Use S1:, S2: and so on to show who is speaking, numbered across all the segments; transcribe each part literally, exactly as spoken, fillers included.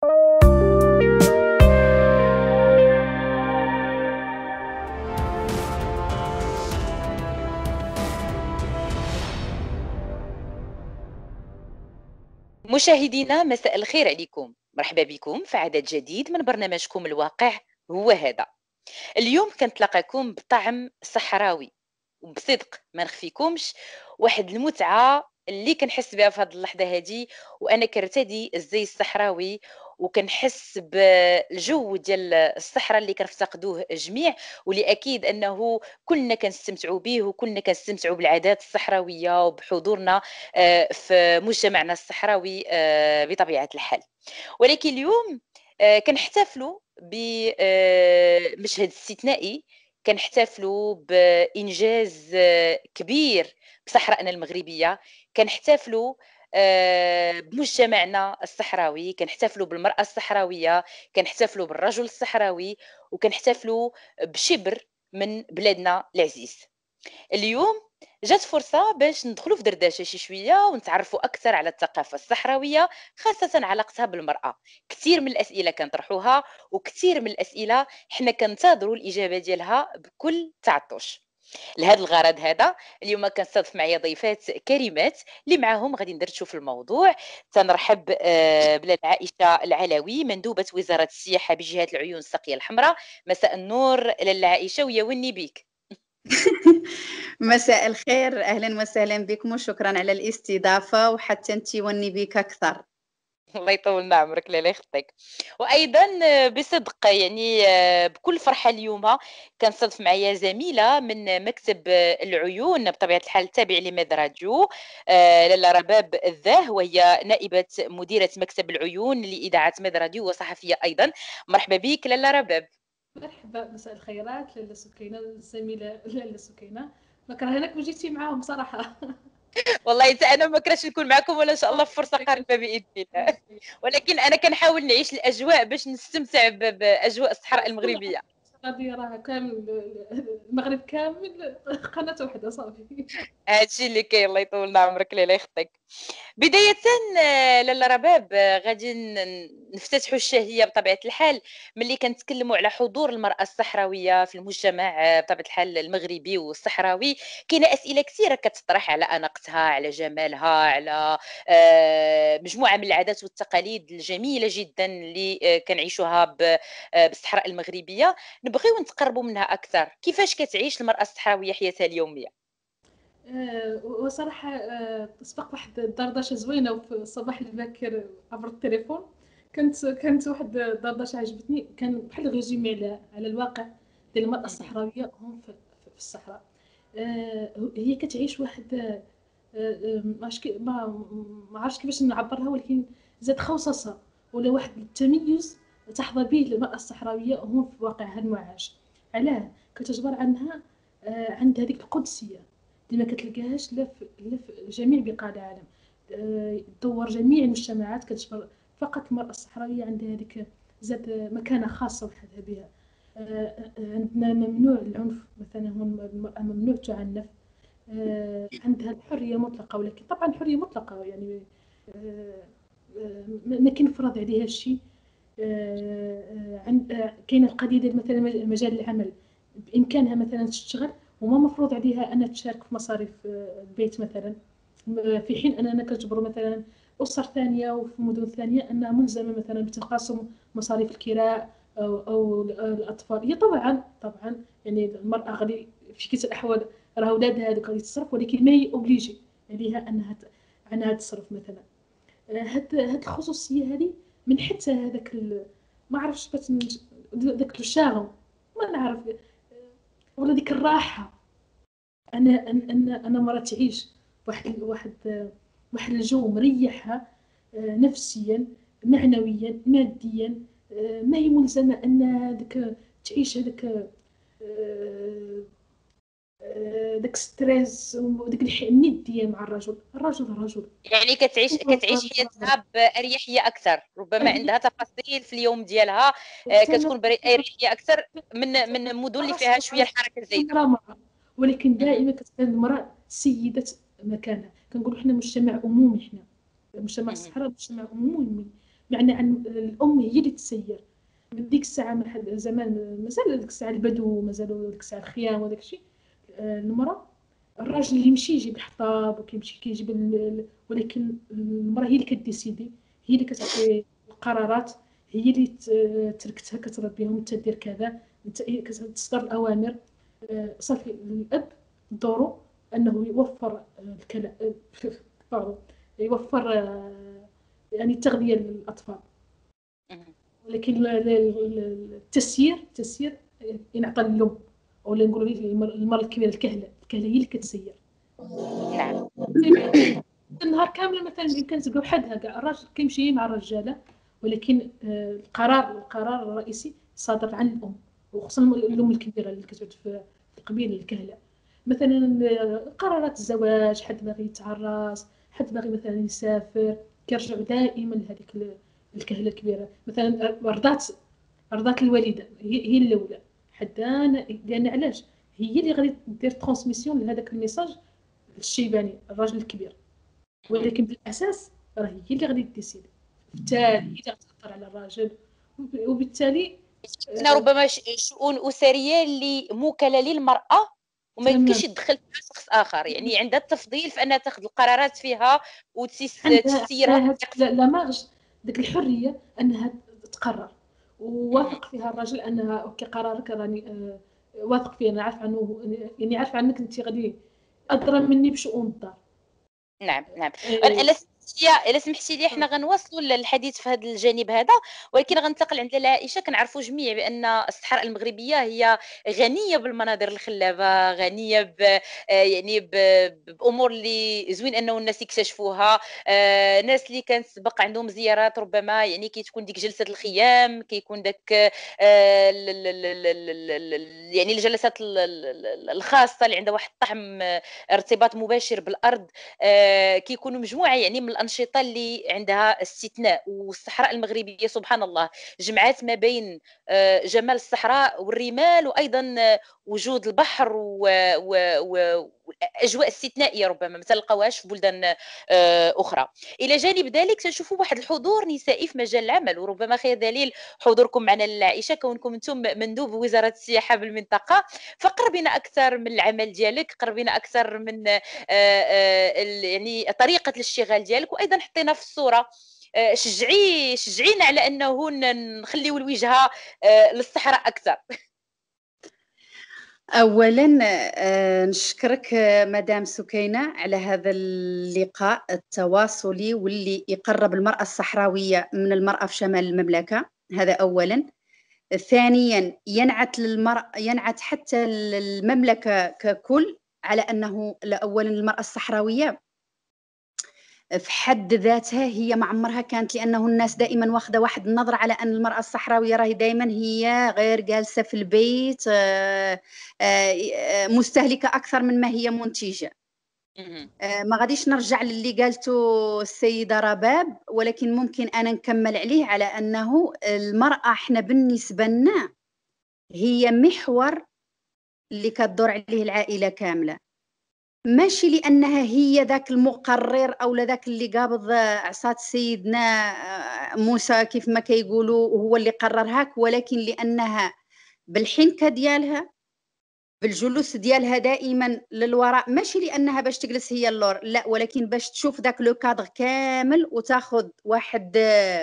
S1: مشاهدينا مساء الخير عليكم. مرحبا بكم في عدد جديد من برنامجكم الواقع هو هذا. اليوم كنتلاقاكم بطعم صحراوي، وبصدق ما نخفيكمش واحد المتعة اللي كنحس بها في هذه اللحظة هذه، وأنا كرتدي الزي الصحراوي وكنحس بالجو ديال الصحراء اللي كنفتقدوه جميع، واللي أكيد أنه كلنا كنستمتعوا به وكلنا كنستمتعوا بالعادات الصحراوية وبحضورنا آه، في مجتمعنا الصحراوي آه، بطبيعة الحال. ولكن اليوم آه، كنحتفلوا بمشهد استثنائي، كنحتفلوا بإنجاز آه، كبير بصحراءنا المغربية، كنحتفلوا آه، بمجتمعنا الصحراوي، كنحتفلوا بالمرأة الصحراوية، كنحتفلوا بالرجل الصحراوي، وكنحتفلوا بشبر من بلادنا العزيز. اليوم جات فرصة باش ندخلوا في دردشة شي شوية ونتعرفوا أكثر على الثقافة الصحراوية، خاصة علاقتها بالمرأة. كثير من الأسئلة كنطرحوها وكثير من الأسئلة حنا كنتظروا الإجابة ديالها بكل تعطش. لهذا الغرض هذا اليوم كنستضيف معايا ضيفات كريمات اللي معاهم غادي ندردشوا في الموضوع. تنرحب آه، بلاد عائشة العلوي، مندوبة وزارة السياحة بجهة العيون الساقية الحمراء. مساء النور لاله عائشة، ويا وني بيك.
S2: مساء الخير، أهلا وسهلا بكم وشكرا على الاستضافة، وحتى أنت وني بك أكثر.
S1: الله يطول عمرك، لا لا يخطيك. وايضا آه، بصدق يعني آه، بكل فرحه اليوم كنصادف معايا زميله من مكتب آه، العيون بطبيعه الحال التابع لميد راديو، آه، لاله رباب الذاه، وهي نائبه مديره مكتب العيون لاذاعه ميد راديو وصحفيه ايضا. مرحبا بك لاله رباب.
S3: مرحبا، مساء الخيرات لاله سكينه، الزميله لاله سكينه. ما كرهناك وجيتي معاهم صراحه.
S1: والله حتى انا ما كرهتش نكون معكم، ولا ان شاء الله في فرصه قريبه باذن الله. ولكن انا كنحاول نعيش الاجواء باش نستمتع ب- باجواء الصحراء المغربيه.
S3: غادي راه كامل المغرب كامل قناه واحده صافي.
S1: هادشي اللي كاين، الله يطول عمرك، لا لا يخطيك. بداية آه، لاله رباب، آه، غادي ن- نفتتحوا الشهية بطبيعة الحال ملي كنتكلموا على حضور المرأة الصحراوية في المجتمع آه، بطبيعة الحال المغربي والصحراوي. كاينة أسئلة كثيرة كتطرح على أناقتها، على جمالها، على آه، مجموعة من العادات والتقاليد الجميلة جدا اللي آه، كنعيشوها ب- آه، بالصحراء المغربية. نبغيو نتقربوا منها أكثر. كيفاش كتعيش المرأة الصحراوية حياتها اليومية؟
S3: آه، وصراحه آه، سبق واحد الدردشه زوينه في الصباح الباكر عبر التليفون. كانت كانت واحد الدردشه عجبتني، كان بحال ريزومي على على الواقع ديال المراه الصحراويه هم في, في في الصحراء. آه، هي كتعيش واحد آه، آه، ما عرفتش كي- ما ما عرفتش كيفاش نعبرها، ولكن زاد خوصصه ولا واحد التميز تحظى به المراه الصحراويه هم في واقعها المعاش. علاه؟ كتجبر عنها آه، عند هذيك القدسيه اللي ما كتلقاهاش لا في لا في جميع بقاع العالم. آه، تدور جميع المجتمعات كتجبر، فقط المرأة الصحراوية عندها هذيك زاد مكانة خاصة وحدها بها. آه، آه، عندنا ممنوع العنف مثلا، هون المرأة ممنوع تعنف. آه، عندها الحرية مطلقة، ولكن طبعا حرية مطلقة يعني آه، آه، ما ما كينفرض عليها شيء. آه، آه، عند آه، كاينه القضيه ديال مثلا مجال العمل، بامكانها مثلا تشتغل وما مفروض عليها انها تشارك في مصاريف آه، البيت مثلا. م- في حين اننا كنجبروا مثلا اسر ثانيه وفي مدن ثانيه انها ملزمه مثلا بتقاسم مصاريف الكراء او, أو الاطفال. هي طبعا طبعا يعني المراه غادي في كلتا الاحوال راه اولادها هذوك غادي تصرف، ولكن ما هي اوبليجي عليها انها ت- انها تصرف مثلا. هاد هاد الخصوصيه هذه من حتى هذاك ال- ما عرفتش باش نج- داك الشاغم ما نعرف، ولا ديك الراحه. انا ان انا انا مرة تعيش واحد واحد واحد الجو مريحها آه، نفسيا معنويا ماديا. آه، ما هي ملزمه ان هذاك تعيش هذاك آه، آه، داك ستريس وديك الح- النديه مع الرجل. الرجل رجل.
S1: يعني كتعيش كتعيش حياتها بأريحية أكثر، ربما عندها تفاصيل في اليوم ديالها آه، كتكون بأريحية أكثر من من مدن اللي فيها شوية الحركة زايدة.
S3: المرأة، ولكن
S1: مهم.
S3: دائما كتكون المرأة سيدة مكانها. كنقولوا حنا مجتمع عمومي، حنا مجتمع
S1: مهم.
S3: الصحراء مجتمع عمومي. يعني عن الام هي اللي تسير من ديك الساعه، من حد زمان مازال ديك الساعه البدو، مازالوا ديك الساعه الخيام وداك الشيء. المراه الراجل اللي يمشي يجيب الحطاب وكيمشي كيجيب ال... ولكن المراه هي اللي كديسيدي، هي اللي كتعطي القرارات، هي اللي تركتها كتربيهم، انت دير كذا، انت كتصدر الاوامر. صافي الاب دوره انه يوفر الكلام، يوفر يعني التغذيه للاطفال، ولكن التسيير التسيير ينعطى للام، ولا نقولوا المراه الكبيره، الكهله الكهله هي اللي كتسير.
S1: نعم.
S3: النهار كامل مثلا يمكن تلقى وحدها كاع، الراجل كيمشي مع الرجاله، ولكن القرار القرار الرئيسي صادر عن الام، وخصوصا الام الكبيره اللي كتعود في القبيله الكهله. مثلا قرارات الزواج، حد باغي يتعرس، حد باغي مثلا يسافر، كيرجعوا دائما لهذيك الكهله الكبيره. مثلا رضات رضات الوالده هي الاولى، حتى لان علاش هي اللي غادي دير ترانسميسيون لهذاك الميساج للشيباني الراجل الكبير، ولكن بالاساس راه هي اللي غادي ديسيدي، بالتالي هي اللي غتاثر على الراجل، وبالتالي
S1: هنا ربما شؤون اسريه اللي موكله للمراه وما يمكنش يدخل فيها شخص اخر، يعني عندها التفضيل في انها تاخذ القرارات فيها وتسيرها.
S3: لا لا ماغش ديك الحريه انها تقرر، وواثق فيها الراجل انها اوكي قرارك راني آه واثق فيه، انا عارف عنه، يعني عارف عنك انت غادي ادرى مني بشؤون الدار.
S1: نعم نعم. الا الا سمحتي لي حنا غنواصلوا الحديث في هذا الجانب هذا، ولكن غنتقل عند لاله عائشه. كنعرفوا جميع بان الصحراء المغربيه هي غنيه بالمناظر الخلابه، غنيه ب يعني ب... بامور اللي زوين انه الناس يكتشفوها. آه... ناس اللي كان سبق عندهم زيارات ربما يعني كتكون ديك جلسه الخيام، كيكون داك آه... ل... ل... ل... ل... يعني الجلسات الخاصه اللي عندها واحد الطعم ارتباط مباشر بالارض. آه... كيكونوا مجموعه يعني من الانشطه اللي عندها استثناء. والصحراء المغربيه سبحان الله جمعات ما بين آه... جمال الصحراء والرمال، وايضا وجود البحر واجواء استثنائيه ربما ما تلقاوهاش في بلدان اخرى. الى جانب ذلك تنشوفوا واحد الحضور نسائي في مجال العمل، وربما خير دليل حضوركم معنا العائشه كونكم انتم مندوب وزاره السياحه بالمنطقه. فقربينا اكثر من العمل ديالك، قربينا اكثر من آآ آآ يعني طريقه الاشتغال ديالك، وايضا حطينا في الصوره. شجعي شجعينا على انه نخليو الوجهه للصحراء اكثر.
S2: اولا نشكرك مدام سكينه على هذا اللقاء التواصلي واللي يقرب المراه الصحراويه من المراه في شمال المملكه، هذا اولا. ثانيا ينعت للمرأة، ينعت حتى المملكه ككل على انه اولا المراه الصحراويه في حد ذاتها هي ما عمرها كانت، لانه الناس دائما واخده واحد النظره على ان المراه الصحراويه راهي دائما هي غير جالسه في البيت، مستهلكه اكثر من ما هي منتجه. ما غاديش نرجع للي قالته السيده رباب، ولكن ممكن انا نكمل عليه على انه المراه احنا بالنسبه لنا هي محور اللي كتدور عليه العائله كامله، ماشي لانها هي ذاك المقرر او ذاك اللي قابض عصا سيدنا موسى كيف ما كيقولوا وهو اللي قرر هاك، ولكن لانها بالحنكه ديالها، بالجلوس ديالها دائما للوراء، ماشي لانها باش تجلس هي اللور، لا، ولكن باش تشوف ذاك لو كادر كامل وتاخذ واحد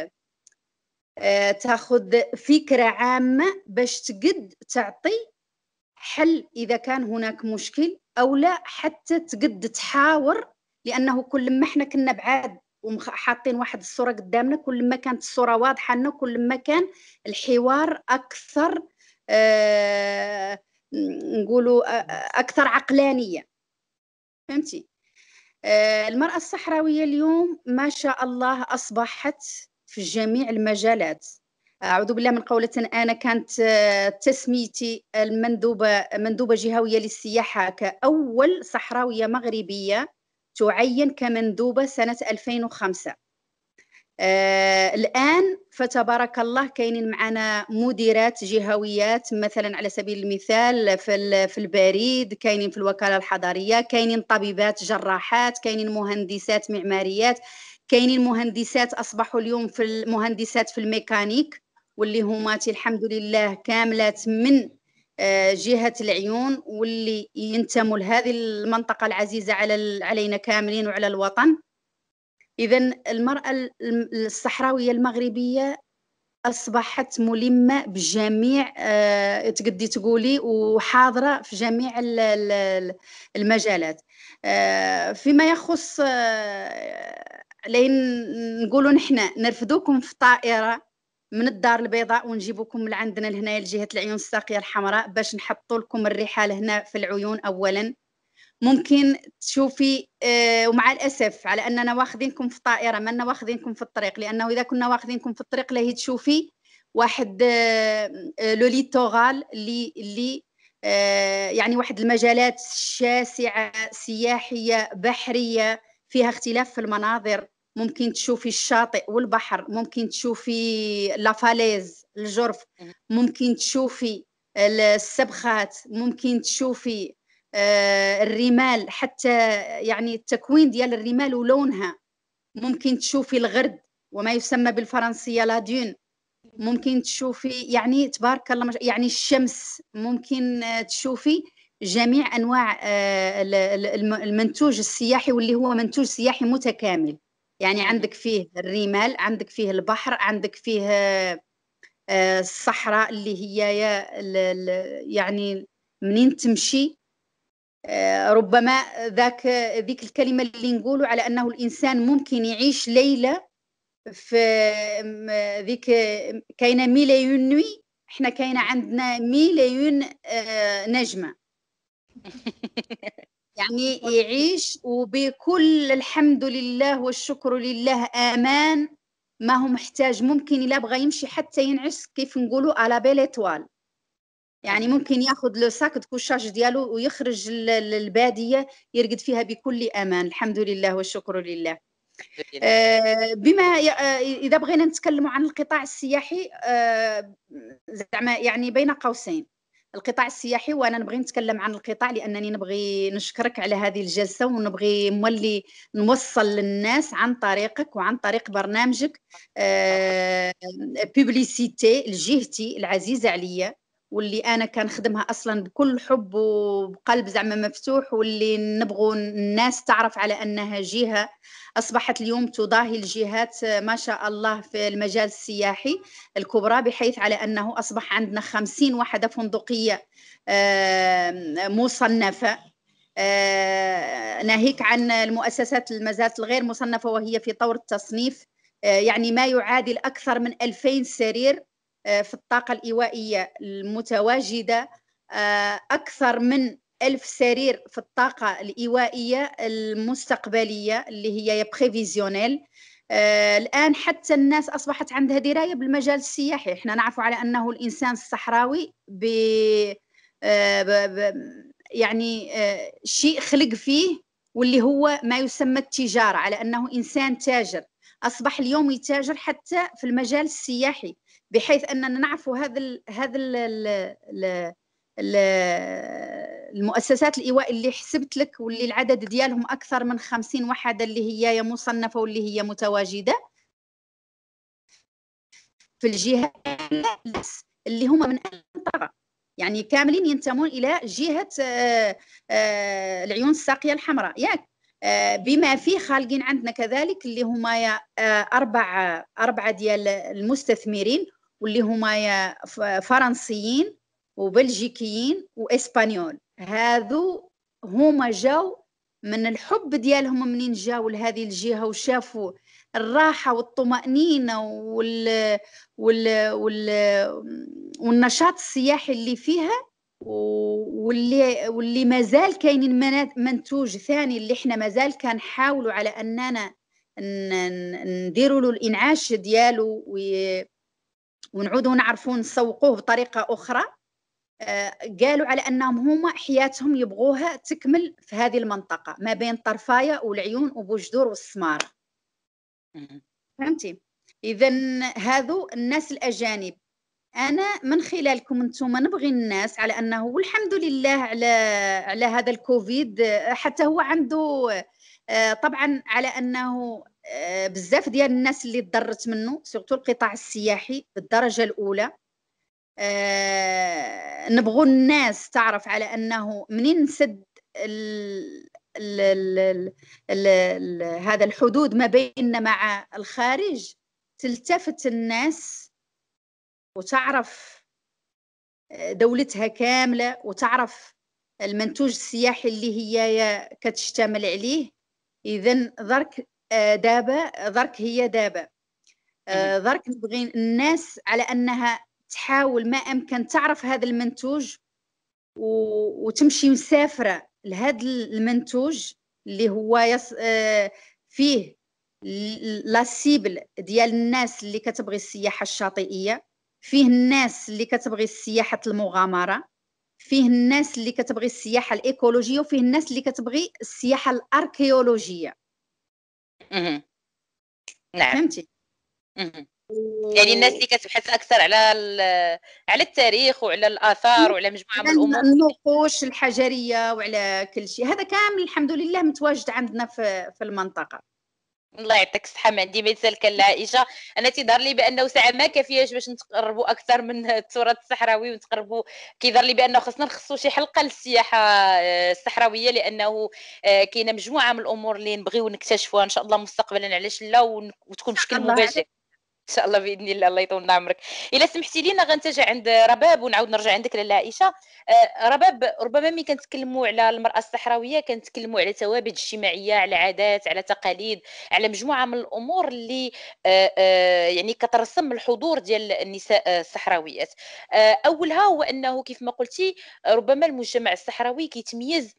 S2: آه تاخذ فكره عامه باش تقد تعطي حل اذا كان هناك مشكل، او لا حتى تقد تحاور، لانه كل ما احنا كنا بعاد وحاطين واحد الصوره قدامنا، كل ما كانت الصوره واضحه لنا، كل ما كان الحوار اكثر آه نقولوا اكثر عقلانيه. فهمتي؟ آه المراه الصحراويه اليوم ما شاء الله اصبحت في جميع المجالات. أعوذ بالله من قولة، أنا كانت تسميتي المندوبة مندوبة جهوية للسياحة كأول صحراوية مغربية تعين كمندوبة سنة ألفين وخمسة. آه الآن فتبارك الله كاينين معنا مديرات جهويات، مثلا على سبيل المثال في في البريد، كاينين في الوكالة الحضرية، كاينين طبيبات جراحات، كاينين مهندسات معماريات، كاينين مهندسات اصبحوا اليوم في المهندسات في الميكانيك، واللي هما الحمد لله كاملات من جهة العيون، واللي ينتموا لهذه المنطقة العزيزة على علينا كاملين وعلى الوطن. إذن المرأة الصحراوية المغربية أصبحت ملمة بجميع أه تقدي تقولي وحاضرة في جميع المجالات. أه فيما يخص أه لين نقولوا نحن نرفدوكم في طائرة من الدار البيضاء ونجيبوكم من عندنا لهنا لجهة العيون الساقية الحمراء باش نحطوا لكم الرحال هنا في العيون. أولا ممكن تشوفي آه ومع الأسف على أننا واخذينكم في طائرة ما واخذينكم في الطريق، لأنه إذا كنا واخذينكم في الطريق لا تشوفي واحد آه لو ليتورال اللي اللي آه يعني واحد المجالات شاسعة سياحية بحرية فيها اختلاف في المناظر. ممكن تشوفي الشاطئ والبحر، ممكن تشوفي لافاليز الجرف، ممكن تشوفي السبخات، ممكن تشوفي آه الرمال، حتى يعني التكوين ديال الرمال ولونها. ممكن تشوفي الغرد وما يسمى بالفرنسية لا دون. ممكن تشوفي يعني تبارك الله مش... يعني الشمس. ممكن تشوفي جميع أنواع آه المنتوج السياحي، واللي هو منتوج سياحي متكامل. يعني عندك فيه الرمال، عندك فيه البحر، عندك فيه آه الصحراء اللي هي يعني منين تمشي آه ربما ذاك ذيك الكلمة اللي نقولوا على أنه الإنسان ممكن يعيش ليلة في ذيك كاينة ميليون نوي، احنا كاينة عندنا ميليون آه نجمة. يعني يعيش وبكل الحمد لله والشكر لله امان، ما هو محتاج. ممكن الا بغى يمشي حتى ينعس كيف نقولوا على بيليتوال، يعني ممكن ياخذ لو ساك كوشاج ديالو ويخرج للباديه يرقد فيها بكل امان. الحمد لله والشكر لله. آه بما اذا بغينا نتكلموا عن القطاع السياحي آه زعما يعني بين قوسين القطاع السياحي، وانا نبغي نتكلم عن القطاع لانني نبغي نشكرك على هذه الجلسه، ونبغي مولي نوصل للناس عن طريقك وعن طريق برنامجك آه بوبليسيتي لجهتي العزيزه عليا، واللي انا كنخدمها اصلا بكل حب وبقلب زعما مفتوح، واللي نبغوا الناس تعرف على انها جهه اصبحت اليوم تضاهي الجهات ما شاء الله في المجال السياحي الكبرى، بحيث على انه اصبح عندنا خمسين وحده فندقيه مصنفه، ناهيك عن المؤسسات المزارات الغير مصنفه وهي في طور التصنيف. يعني ما يعادل اكثر من ألفين سرير في الطاقه الايوائيه المتواجده، اكثر من ألف سرير في الطاقة الإيوائية المستقبلية اللي هي بريفيزيونيل. آه الآن حتى الناس أصبحت عندها دراية بالمجال السياحي. إحنا نعرف على أنه الإنسان الصحراوي ب آه ب ب يعني آه شيء خلق فيه، واللي هو ما يسمى التجارة، على أنه إنسان تاجر. أصبح اليوم يتاجر حتى في المجال السياحي، بحيث أننا نعرف هذا ال هذا ال المؤسسات الإيواء اللي حسبت لك، واللي العدد ديالهم أكثر من خمسين وحدة اللي هي مصنفة واللي هي متواجدة في الجهة اللي هم من المنطقة، يعني كاملين ينتمون إلى جهة آآ آآ العيون الساقية الحمراء ياك، بما فيه خالقين عندنا كذلك اللي هما أربع أربعة ديال المستثمرين، واللي هما فرنسيين وبلجيكيين وإسبانيول. هذو هما جاو من الحب ديالهم منين جاو لهذه الجهة وشافوا الراحة والطمأنينة وال... وال... وال... والنشاط السياحي اللي فيها، واللي واللي مازال كاينين منتوج ثاني اللي احنا مازال كنحاولوا على اننا نديروا له الانعاش ديالو ونعودوا نعرفوا نسوقوه بطريقة أخرى. قالوا على أنهم هما حياتهم يبغوها تكمل في هذه المنطقة ما بين طرفاية والعيون وبوجدور والسمارة. فهمتي؟ إذن هذو الناس الأجانب. أنا من خلالكم أنتم نبغي الناس على أنه والحمد لله على على هذا الكوفيد، حتى هو عنده طبعا على أنه آه، بزاف ديال الناس اللي تضرت منه، سورتو القطاع السياحي بالدرجه الاولى. آه، نبغوا الناس تعرف على انه منين نسد ال ال ال ال ال ال هذا الحدود ما بيننا مع الخارج، تلتفت الناس وتعرف دولتها كاملة، وتعرف المنتوج السياحي اللي هي كتشتمل عليه. إذن ذرك دابا ذرك هي دابا ذرك نبغي الناس على أنها تحاول ما أمكن تعرف هذا المنتوج وتمشي مسافرة لهذا المنتوج اللي هو يص... فيه لا سيبل ديال الناس اللي كتبغي السياحة الشاطئية، فيه الناس اللي كتبغي السياحة المغامرة، فيه الناس اللي كتبغي السياحة الإيكولوجية، وفيه الناس اللي كتبغي السياحة الأركيولوجية.
S1: نعم
S2: فهمتي؟
S1: يعني الناس اللي كتبحث اكثر على على التاريخ وعلى الاثار وعلى مجموعه من الامور،
S2: النقوش الحجريه وعلى كل شيء، هذا كامل الحمد لله متواجد عندنا في في المنطقه.
S1: الله يعطيك الصحه. ما عندي مثال كان لعائشه، انا تيظهر لي بانه ساعه ما كافياش باش نتقربوا اكثر من التراث الصحراوي ونتقربوا، كيظهر لي بانه خصنا نخصصوا شي حلقه للسياحه الصحراويه، لانه كاينه مجموعه من الامور اللي نبغيو نكتشفوها ان شاء الله مستقبلا، علاش لا، وتكون بشكل مباشر ان شاء الله باذن الله. الله يطول عمرك. الا سمحتي لينا غنتجه عند رباب ونعاود نرجع عندك لاله عائشه. آه رباب، ربما ملي كنتكلموا على المراه الصحراويه كنتكلموا على ثوابت اجتماعيه، على عادات، على تقاليد، على مجموعه من الامور اللي آه آه يعني كترسم الحضور ديال النساء الصحراويات. آه اولها هو انه كيف ما قلتي ربما المجتمع الصحراوي كيتميز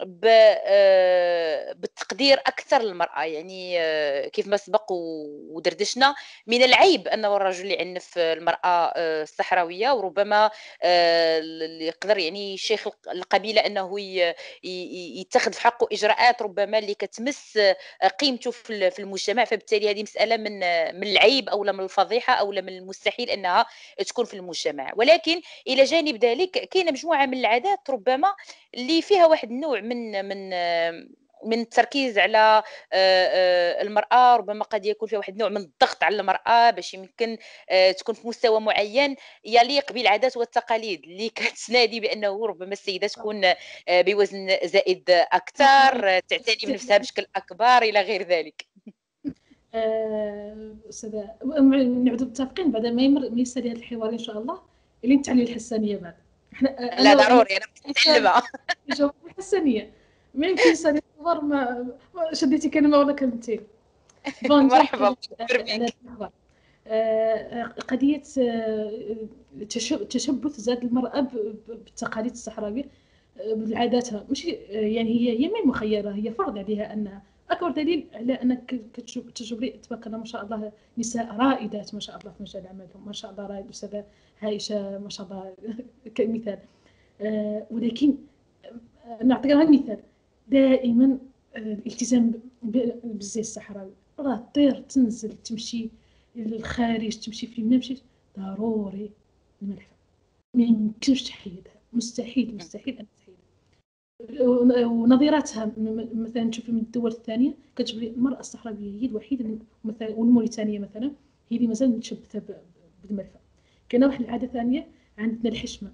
S1: بالتقدير اكثر للمراه، يعني كيف ما سبق ودردشنا، من العيب انه الرجل يعنف المراه الصحراويه، وربما يقدر يعني الشيخ القبيله انه يتخذ في حقه اجراءات ربما اللي كتمس قيمته في المجتمع، فبالتالي هذه مساله من من العيب او من الفضيحه او من المستحيل انها تكون في المجتمع. ولكن الى جانب ذلك كاينه مجموعه من العادات ربما اللي فيها واحد النوع من من من التركيز على المرأة، ربما قد يكون فيها واحد النوع من الضغط على المرأة باش يمكن تكون في مستوى معين يليق بالعادات والتقاليد اللي كتنادي بأنه ربما السيدة تكون بوزن زائد أكثر، تعتني بنفسها بشكل أكبر إلى غير ذلك.
S3: أستاذة نعودوا متفقين بعد ما يمر ما يسالي هذا الحوار إن شاء الله اللي نتعلم الحسانية بعد.
S1: لا ضروري أنا متعلمة
S3: جاوب الحسانية، ما يمكن يسالي الحوار ما شديتي كلمة ولا كلمتين.
S1: مرحبا.
S3: قضية تشبث زاد المرأة بالتقاليد الصحراوية بعاداتها، مش يعني هي هي ما مخيرة، هي فرض عليها أنها. أكبر دليل على أنك تجبري تبارك الله ما شاء الله نساء رائدات ما شاء الله في مجال عملهم، ما شاء الله رائد أستاذة عائشة ما شاء الله كمثال. ولكن نعطيك غير مثال، دائما الالتزام بالزي الصحراوي، راه تطير تنزل تمشي للخارج تمشي في ما مشيت ضروري الملحفة، ما يمكنش تحيدها، مستحيل مستحيل أن تحيدها. ونظيراتها مثلا تشوفي من الدول الثانية كتجبري المرأة الصحراوية هي الوحيدة مثلا، والموريتانية مثلا هي اللي مازال متشبثة بالملحفة. كاينه واحد العادة ثانية عندنا الحشمة،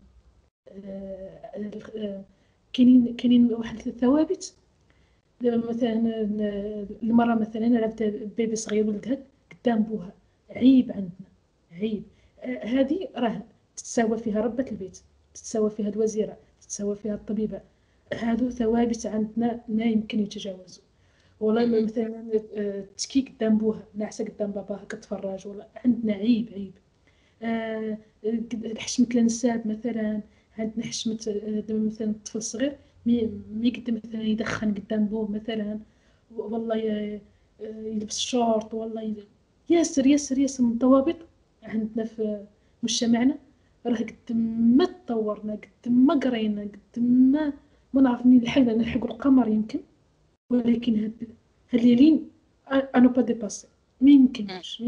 S3: كاينين كاينين واحد الثوابت، مثلا المرأة مثلا لابد بيبي صغير ولدها قدام بوها، عيب عندنا عيب. هذه راه تتساوى فيها ربة البيت، تتساوى فيها الوزيرة، تتساوى فيها الطبيبة، هذو ثوابت عندنا لا يمكن يتجاوزوا. والله مثلا تكي قدام بوها، ناعسة قدام باباها كتفرج، ولا عندنا عيب عيب. آه حشمة الانساب مثلا، عندنا حشمة مثلا الطفل الصغير مي يقدر مثلا يدخن قدام بوه مثلا، والله يلبس شورت، والله ياسر ياسر ياسر من ضوابط عندنا في مجتمعنا. راه قد ما تطورنا قد ما قرينا قد ما ما نعرف منين الحل نلحقوا القمر يمكن، ولكن هاد هالليلين انا با ديباسي ما يمكنش.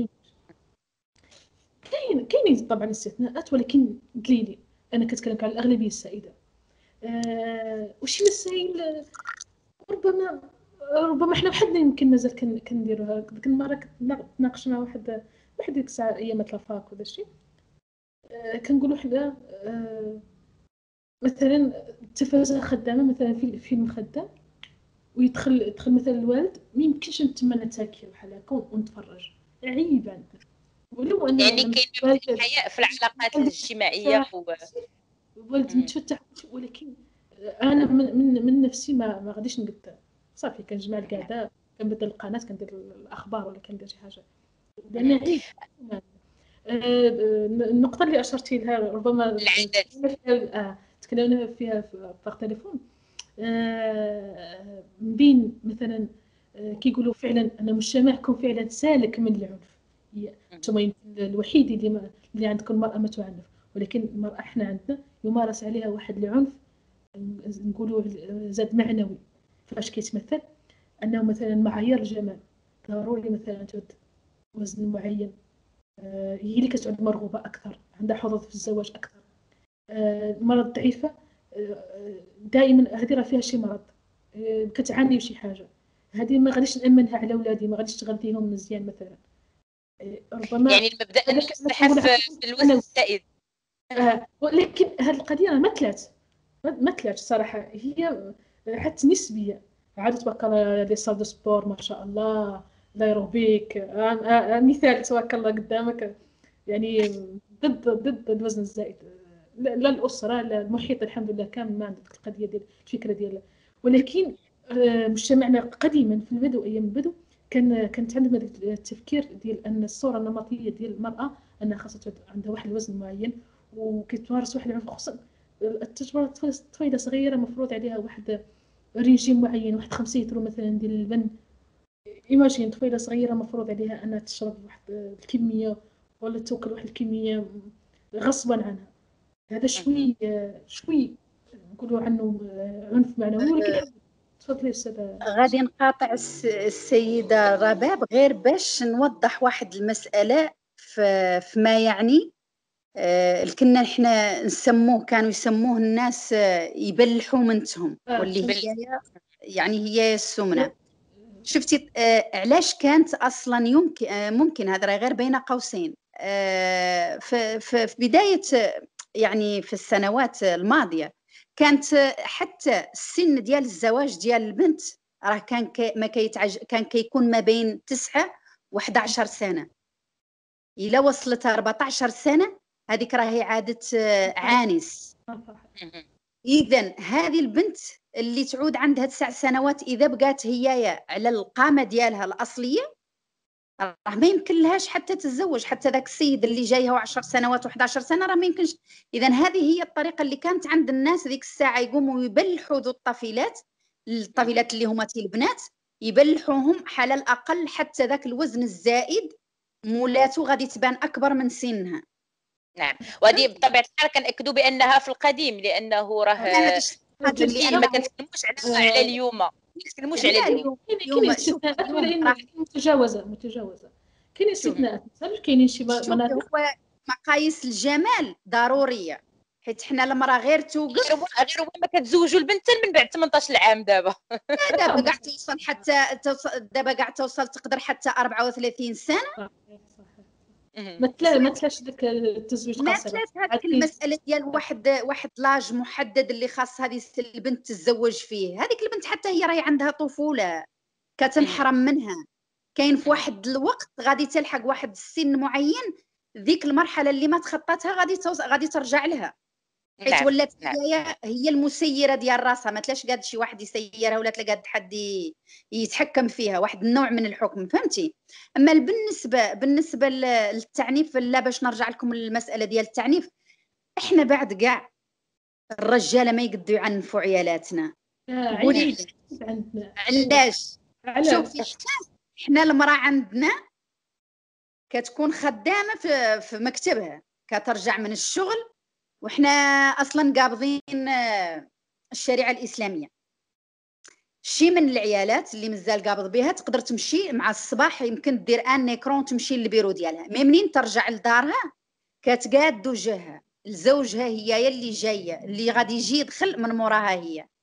S3: كاين كاينين طبعا استثناءات، ولكن دليلي انا كتكلم على الاغلبيه السائده. أه وشي مسائل ربما ربما حنا وحدنا يمكن مازال كن كنديروها. ديك المره كنت ناقش مع واحد واحد ديك الساعه ايامات لافاك ولا شي، أه كنقولوا حنا أه مثلا التلفازه خدامه مثلا في فيلم خدام ويدخل يدخل مثلا الوالد، ما يمكنش نتما نتاكي بحال هكا ونتفرج، عيب عندنا. ولو ان
S1: يعني كاين مبدا الحياء في العلاقات الاجتماعيه و...
S3: الوالد متفتح، ولكن انا من من, من نفسي ما ما غاديش نقد صافي كنجمع القعده كنبدل القناه كندير الاخبار ولا كندير شي حاجه، لان عيب. النقطه اللي اشرتي لها ربما
S1: العادات
S3: تكلمنا فيها في التليفون، آه بين مثلا آه كيقولوا فعلا ان مجتمعكم فعلا سالك من العنف، انتم يمكن الوحيد اللي ما اللي عندكم المراه ما تعنف، ولكن المراه احنا عندنا يمارس عليها واحد العنف نقولوا زاد معنوي. فاش كيتمثل انه مثلا معايير الجمال ضروري مثلا تعود وزن معين، آه هي اللي كتعود مرغوبه اكثر، عندها حظوظ في الزواج اكثر. آه المراه الضعيفه دائما هذه راه فيها شي مرض، كتعاني بشي حاجه، هذه ما غاديش نامنها على ولادي، ما غاديش تغذيهم مزيان مثلا. ربما
S1: يعني المبدا انه الزحف في الوزن الزائد.
S3: آه ولكن هذه القضيه ما تلات ما تلات صراحه، هي حتى نسبيه. عاد تبارك الله لي صال دو سبور ما شاء الله لايروبيك، آه آه مثال تبارك الله قدامك، يعني ضد ضد الوزن الزائد. لا الاسره لا المحيط الحمد لله كامل ما عندك القضيه ديال الفكره ديالها. ولكن مجتمعنا قديما في البدو ايام البدو كان كانت عندنا التفكير ديال ان الصوره النمطيه ديال المراه انها خاصها عندها واحد الوزن معين وكتمارس واحد العنف، خصوصا التجربه طفيله صغيره مفروض عليها واحد ريجيم معين، واحد خمسة لتر مثلا ديال اللبن. ايماجين طفيله صغيره مفروض عليها انها تشرب واحد الكميه ولا تاكل واحد الكميه غصبا عنها. هذا شوي شوي نقولوا عنه عنف معنوي. ولكن تفضلي استاذه.
S2: غادي نقاطع السيده رباب غير باش نوضح واحد المساله فيما يعني آه كنا احنا نسموه كانوا يسموه الناس يبلحوا منتهم آه واللي هي يعني هي السمنه. شفتي آه علاش كانت اصلا يمكن آه ممكن هذا غير بين قوسين آه في, في, في بدايه يعني في السنوات الماضيه كانت حتى السن ديال الزواج ديال البنت راه كان كي ما كيتعج كان كيكون ما بين تسعة وإحدى عشر سنه. الا وصلت أربعة عشر سنه هذيك راهي عاده عانس. اذا هذه البنت اللي تعود عندها تسع سنوات اذا بقات هي على القامه ديالها الاصليه راه ما يمكن لهاش حتى تتزوج. حتى ذاك السيد اللي جايها عشر سنوات وإحدى عشر سنه راه ما يمكنش. اذا هذه هي الطريقه اللي كانت عند الناس ذيك الساعه، يقوموا يبلحوا ذو الطفيلات الطفيلات اللي هما تي البنات يبلحوهم على الاقل حتى ذاك الوزن الزائد مولاته غادي تبان اكبر من سنها.
S1: نعم، وهذه بطبيعه الحال كنأكدوا بانها في القديم، لانه راه ما كنتكلموش على على اليوم، ما كنتكلموش على اليوم.
S3: كاين استثناءات ولكن متجاوزه متجاوزه كاين استثناءات. مثلا كاينين شي مناطق
S2: مقاييس الجمال ضروريه، حيت حنا المراه غير توقف
S1: غير غير ما كتزوجوا البنت من بعد ثمنطاش عام. دابا
S2: دابا كاع توصل حتى دابا كاع توصل تقدر حتى أربعة وثلاثين سنه.
S3: مثلا ما تلاش داك التزويج
S2: ما تلاش هذيك المساله ديال واحد واحد لاج محدد اللي خاص هذه البنت تتزوج فيه. هذيك البنت حتى هي راهي عندها طفوله كتنحرم منها. كاين في واحد الوقت غادي تلحق واحد السن معين، ذيك المرحله اللي ما تخطاتها غادي غادي ترجع لها، حيت
S1: نعم.
S2: ولات
S1: نعم.
S2: هي هي المسيره ديال راسها. ما تلاش قاد شي واحد يسيرها ولا تلقى حد يتحكم فيها، واحد النوع من الحكم، فهمتي؟ اما بالنسبه بالنسبه للتعنيف، لا باش نرجع لكم المساله ديال التعنيف، احنا بعد كاع الرجاله ما يقدوا يعنفوا عيالاتنا.
S3: قولي لي عندنا
S2: علاش؟ شوفي حنا المراه عندنا كتكون خدامه في, في مكتبها كترجع من الشغل، وحنا اصلا قابضين الشريعه الاسلاميه. شي من العيالات اللي مازال قابض بها تقدر تمشي مع الصباح، يمكن دير ان ايكرون تمشي للبيرو ديالها، مي منين ترجع لدارها كتقاد وجهها لزوجها، هي اللي جايه اللي غادي يجي يدخل من موراها هي.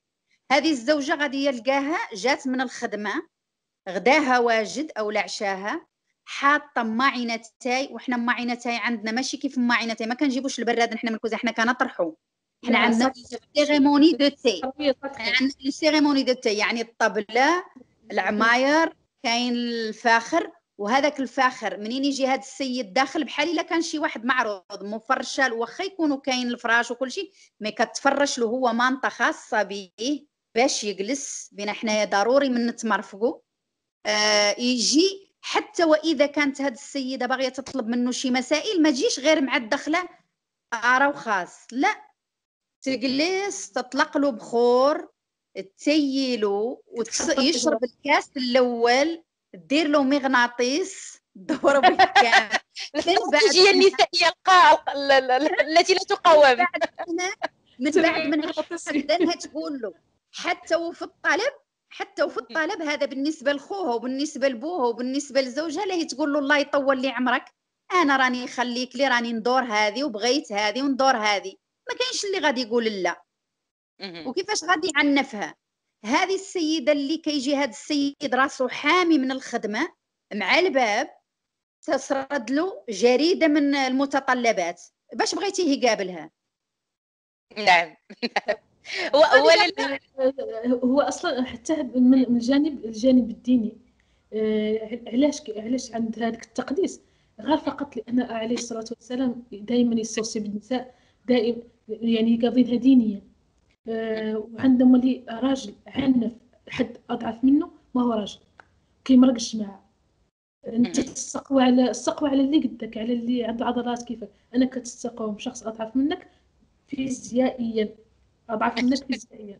S2: هذه الزوجه غادي يلقاها جات من الخدمه، غداها واجد او العشاها، حاطه ماعينتاي، وحنا ماعينتاي عندنا ماشي كيف ماعينتاي، ما كنجيبوش البراد حنا من الكوزه، حنا كنطرحو، حنا عندنا سيريموني دو تي، عندنا سيريموني دو تي يعني الطبله، العماير، كاين الفاخر، وهذاك الفاخر منين يجي هذا السيد داخل بحال الا كان شي واحد معروض مفرشه، واخا يكونوا كاين الفراش وكل شيء، مي كتفرش له هو مانطه خاصه به باش يجلس بينا حنايا، ضروري من نتمرفقوا. آه يجي حتى واذا كانت هذه السيده باغيه تطلب منه شي مسائل، ما تجيش غير مع الدخله ارى وخاص، لا، تجلس تطلق له بخور، تسيلو ويشرب الكاس الاول، دير له مغناطيس دور بالكامل.
S1: الاستراتيجيه النسائيه القاء التي لا تقاوم.
S2: من بعد من لانها تقول له حتى وفي الطلب، حتى وفي الطلب هذا بالنسبه لخوها وبالنسبه لبوها وبالنسبه لزوجها، لا هي تقول له الله يطول لي عمرك، انا راني خليك لي راني ندور هذه وبغيت هذه وندور هذه، ما كاينش اللي غادي يقول لا. وكيفاش غادي يعنفها هذه السيده اللي كيجي هذا السيد راسو حامي من الخدمه مع الباب، تسرد له جريده من المتطلبات باش بغيتيه يقابلها.
S1: نعم.
S3: هو هو اصلا حتى من الجانب الجانب الديني، علاش علاش عند هذاك التقديس غير فقط لان عليه الصلاه والسلام دائما يستوصي بالنساء، دائما يعني يقضينها دينيا. وعندما اللي راجل عنف حد اضعف منه ما هو راجل، كيمرق الجماعه. انت تستقوى على السقوى على اللي قدك، على اللي عنده عضلات كيفك، انا كتستقوى بشخص اضعف منك فيزيائيا، اضعف منك فيزيائيا.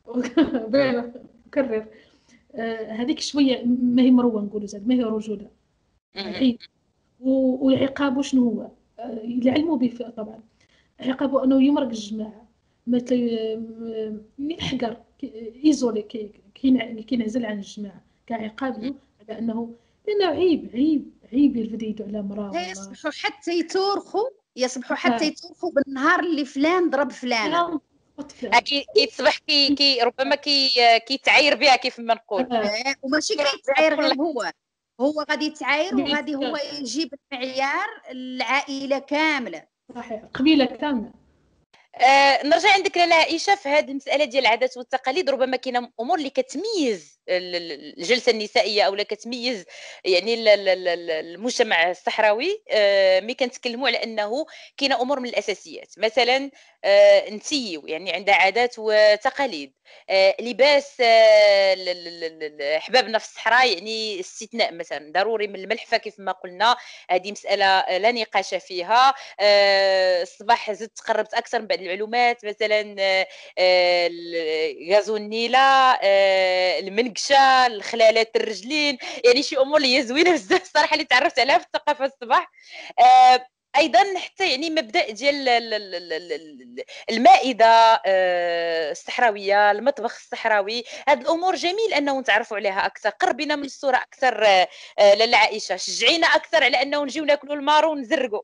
S3: كرر هذيك شويه ما هي مروه، نقولوا زاد ما هي رجوله، عيب. وعقابه شنو هو؟ يعلموا به طبعا، عقابه انه يمرق الجماعه، مثل يحقر ايزولي، كي كينعزل عن الجماعه كعقاب له على انه لانه عيب عيب عيب يرفد يدو على مراه.
S2: يصبحوا حتى يتورخوا، يصبحوا حتى يتورخوا بالنهار اللي فلان ضرب فلانه،
S1: كيتصبح كي كي ربما كي كيتعاير بها كيف ما نقول.
S2: وماشي كيتعاير غير هو، هو غادي يتعاير وغادي هو يجيب المعيار العائله كامله،
S3: صحيح، قبيله كامله.
S1: آه نرجع عندك لاله عائشه في هذه المساله ديال العادات والتقاليد. ربما كاينه امور اللي كتميز الجلسه النسائيه او لا كتميز يعني المجتمع الصحراوي. آه ملي كنتكلموا على انه كاينه امور من الاساسيات، مثلا آه نسيو يعني عندها عادات وتقاليد، آه لباس آه حبابنا في الصحراء يعني استثناء، مثلا ضروري من الملحفه كيف ما قلنا، هذه مساله لا نقاش فيها. آه الصباح زدت قربت اكثر من بعض المعلومات، مثلا آه غازو النيله، آه المنقشه، الخلالات الرجلين، يعني شي امور اللي هي زوينه بزاف الصراحه اللي تعرفت عليها في الثقافه الصباح. آه ايضا حتى يعني مبدا ديال المائده الصحراويه، المطبخ الصحراوي، هاد الامور جميل انه نتعرفوا عليها اكثر. قربينا من الصوره اكثر لاله عائشه، شجعينا اكثر على انه نجيو ناكلوا المارو ونزرقوا.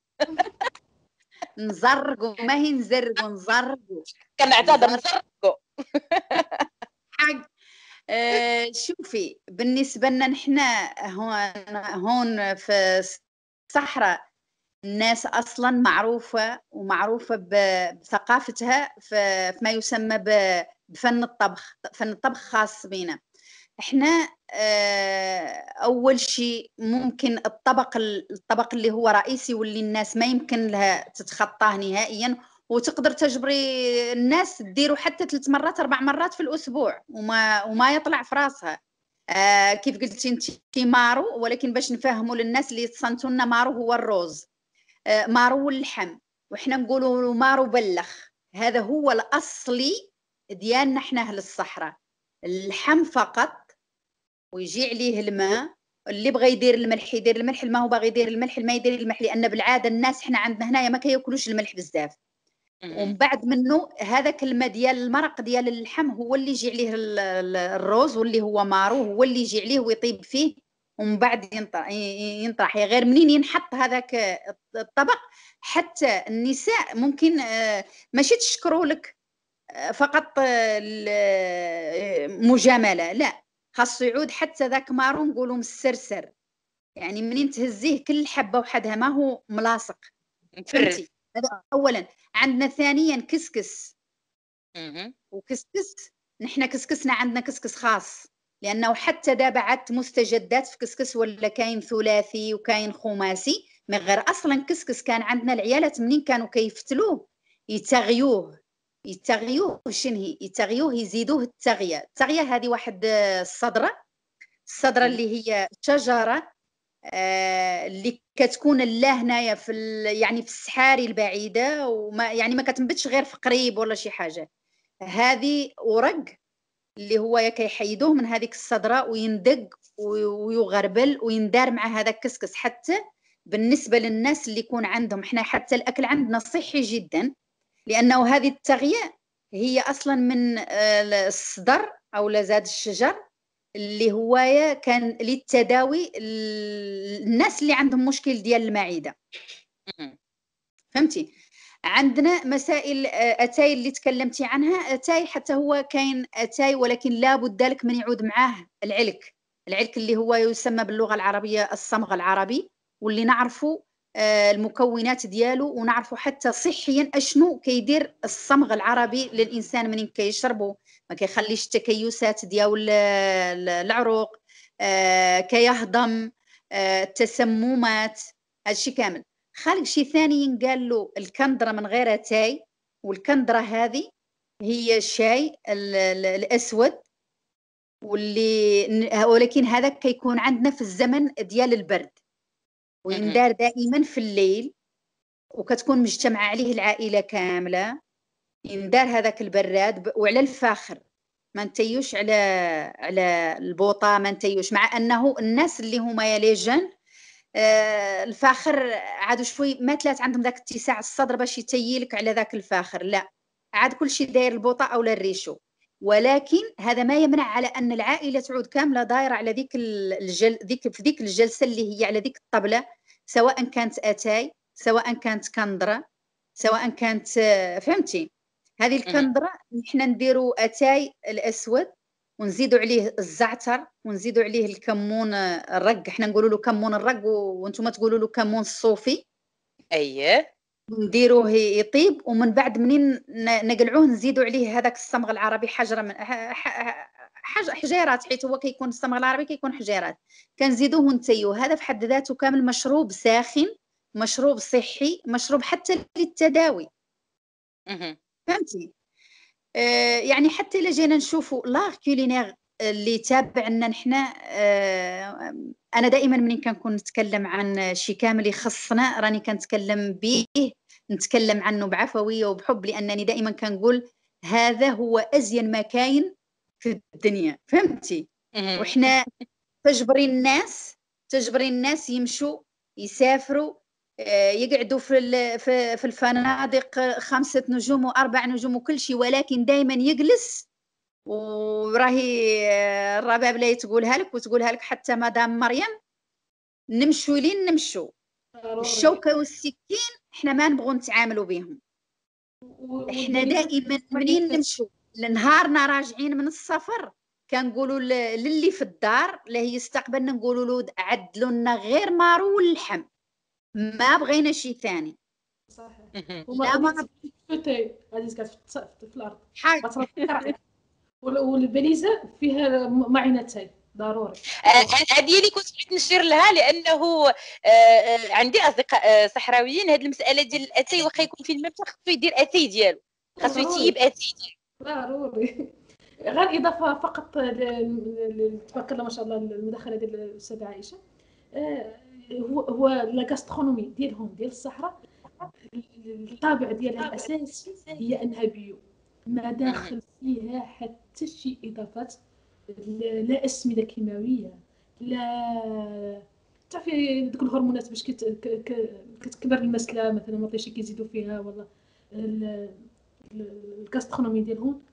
S2: نزرقوا ما هي نزرقوا، نزرقوا
S1: كنعتذر، نزرقوا.
S2: حق. آه شوفي بالنسبه لنا نحنا هون هون في الصحراء، الناس اصلا معروفه ومعروفه بثقافتها في ما يسمى بفن الطبخ، فن الطبخ خاص بينا احنا. اول شيء ممكن الطبق الطبق اللي هو رئيسي واللي الناس ما يمكن لها تتخطاه نهائيا، وتقدر تجبري الناس تديروا حتى ثلاث مرات اربع مرات في الاسبوع وما وما يطلع في راسها. آه كيف قلتي انت مارو، ولكن باش نفهموا للناس اللي تصنتوا لنا، مارو هو الروز، آه مارو اللحم، وحنا نقولوا مارو بلخ، هذا هو الاصلي ديالنا احنا اهل الصحراء، اللحم فقط ويجي عليه الماء، اللي بغى يدير الملح يدير الملح، ما هو باغي يدير الملح ما يدير الملح، لان بالعاده الناس حنا عندنا هنايا ما كياكلوش الملح بزاف. ومن بعد منه هذاك الماء ديال المرق ديال اللحم هو اللي يجي عليه الروز، واللي هو مارو هو اللي يجي عليه ويطيب فيه، ومن بعد ينطرح ينطرح غير منين ينحط هذاك الطبق. حتى النساء ممكن ماشي تشكروا لك فقط مجامله، لا، خاصو يعود حتى ذاك مارو نقولوا مسرسر، يعني منين تهزيه كل حبه وحدها ما هو ملاصق. فهمتي؟ هذا اولا. عندنا ثانيا كسكس. وكسكس نحن كسكسنا عندنا كسكس خاص، لانه حتى دابا عدت مستجدات في كسكس، ولا كاين ثلاثي وكاين خماسي، من غير اصلا كسكس كان عندنا العيالات منين كانوا كيفتلوه يتغيوه يتغيوه شنهي يتغيوه يزيدوه التغيه. التغيه هذه واحد الصدره الصدره اللي هي شجره آه اللي كتكون لا هنايا في يعني في الصحاري البعيده، وما يعني ما كتنبتش غير في قريب ولا شي حاجه. هذه ورق اللي هو كيحيدوه من هذيك الصدره ويندق ويغربل ويندار مع هذا الكسكس، حتى بالنسبه للناس اللي يكون عندهم، احنا حتى الاكل عندنا صحي جدا، لانه هذه التغيه هي اصلا من الصدر او لزاد الشجر اللي هو كان للتداوي الناس اللي عندهم مشكل ديال المعده. فهمتي؟ عندنا مسائل اتاي اللي تكلمتي عنها، اتاي حتى هو كاين اتاي، ولكن لابد لك من يعود معاه العلك العلك اللي هو يسمى باللغه العربيه الصمغ العربي، واللي نعرفوا المكونات ديالو ونعرفوا حتى صحيا اشنو كيدير الصمغ العربي للانسان منين كيشربه، ما كيخليش التكيسات ديال العروق، كيهضم، التسممات، هادشي كامل. خالق شي ثاني قال له الكندرة من غير تاي، والكندرة هذه هي الشاي الأسود، واللي ولكن هذا كيكون عندنا في الزمن ديال البرد، ويندار دائما في الليل، وكتكون مجتمعة عليه العائلة كاملة. يندار هذاك البراد وعلى الفاخر، ما نتيوش على على البوطة، ما نتيوش، مع أنه الناس اللي هما يليجن آه الفاخر عادوا شوي ما تلات عندهم ذاك اتساع الصدر باش يتيلك على ذاك الفاخر، لا، عاد كل شيء داير البوطه او الريشو. ولكن هذا ما يمنع على ان العائله تعود كامله دايره على ذيك الجل ذيك في ذيك الجلسه اللي هي على ذيك الطبله، سواء كانت اتاي، سواء كانت كندره، سواء كانت فهمتي. هذه الكندره نحن نديروا اتاي الاسود، ونزيدوا عليه الزعتر، ونزيدوا عليه الكمون الرق، احنا نقولوا له كمون الرق وانتم تقولوا له كمون الصوفي.
S1: اييه.
S2: نديروه يطيب، ومن بعد منين نقلعوه نزيدوا عليه هذاك الصمغ العربي حجره من حاجه حجيرات، حيت هو كيكون الصمغ العربي كيكون حجيرات، كنزيدوه ونتيوه. هذا في حد ذاته كامل مشروب ساخن، مشروب صحي، مشروب حتى للتداوي. فهمتي؟ آه يعني حتى الا جينا نشوفوا لاغ كولينير اللي تابعنا نحنا، آه انا دائما منين كنكون نتكلم عن شي كامل يخصنا راني كنتكلم به، نتكلم عنه بعفويه وبحب، لانني دائما كنقول هذا هو ازين ما كاين في الدنيا. فهمتي؟ وحنا تجبري الناس تجبري الناس يمشوا يسافروا يقعدوا في في الفنادق خمسة نجوم وأربع نجوم وكل شيء، ولكن دائما يجلس، وراهي الرباب لا تقولها لك وتقولها لك حتى مدام مريم، نمشوا لين نمشوا، الشوكة والسكين احنا ما نبغوا نتعاملوا بهم. احنا دائما منين نمشوا لنهارنا راجعين من السفر كنقولوا للي في الدار اللي يستقبلنا نقولوا له عدلوا لنا غير مارو واللحم، ما بغينا شيء ثاني.
S3: صحيح. وما ما فتاي غادي كانت في الارض حاجه، والبليزه فيها معينتين ضروري.
S1: هذه اللي كنت بغيت نشير لها، لانه آه عندي اصدقاء صحراويين هذه المساله ديال الاتاي، واخا يكون في المملكه خصو يدير اتاي ديالو، خاصو يتيب اتاي
S3: ديالو ضروري. غير اضافه فقط تبارك الله ما شاء الله المداخله ديال الاستاذه عائشه، هو هو لا غاسترونومي ديالهم ديال الصحراء، الطابع ديالها الاساسي هي انها بيو، ما داخل فيها حتى شي اضافات، لا اسمده كيماويه، لا تعرفي دوك الهرمونات باش كتكبر المسله مثلا ما طيشي كيزيدوا فيها، ولا الغاسترونومي ديالهم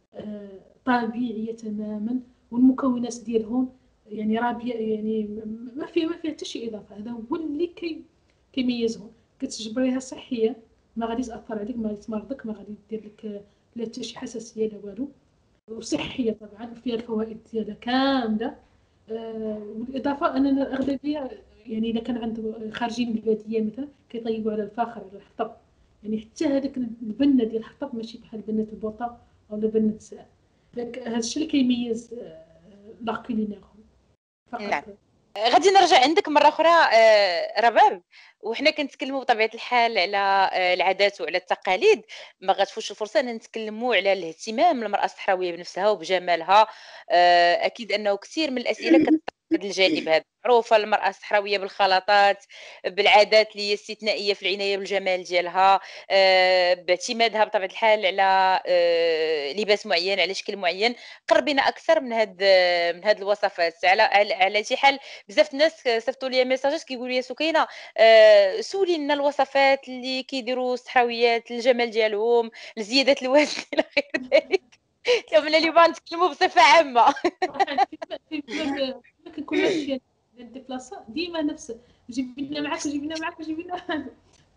S3: طبيعيه تماما، والمكونات ديالهم يعني رابيه، يعني ما فيه ما فيه حتى شي اضافه. هذا هو اللي كي كيميزهم. كتجبريها صحيه، ما غادي تاثر عليك، ما غادي تمرضك، ما غادي دير لك لا حتى شي حساسيه لا والو، وصحيه طبعا وفيها الفوائد ديالها كامله. آه بالاضافه ان الاغلبيه يعني اذا كان عنده خارجين من الباديه مثلا كيطيبوا على الفاخر على الحطب، يعني حتى هذاك البنه ديال الحطب ماشي بحال بنه البوطه او بنه الساعه. هذا الشيء اللي كيميز لا كولينيرهم
S1: نعم.
S3: فقط.
S1: غادي نرجع عندك مره اخرى آه، رباب، وحنا كنتكلموا بطبيعه الحال على آه، العادات وعلى التقاليد. ما غتفوتش الفرصه ان نتكلموا على الاهتمام المراه الصحراويه بنفسها وبجمالها. آه، اكيد انه كثير من الاسئله كتطرح هذا الجانب هذا. معروفه المراه الصحراويه بالخلطات، بالعادات اللي هي استثنائيه في العنايه بالجمال ديالها، آه، باعتمادها بطبيعه الحال على آه، لباس معين، على شكل معين. قربينا اكثر من هاد من هاد الوصفات. على على على شي حال بزاف الناس صيفطوا لي ميساجات كيقولوا لي سكينه آه، سولي لنا الوصفات اللي كيديروا الصحراويات للجمال ديالهم، لزياده الوزن الى غير ذلك. اليوم اليوم نتكلموا بصفه عامه.
S3: في باب كنكون ماشيه ديبلاصا ديما نفس جيب لنا معاك وجيب لنا معاك وجيب لنا.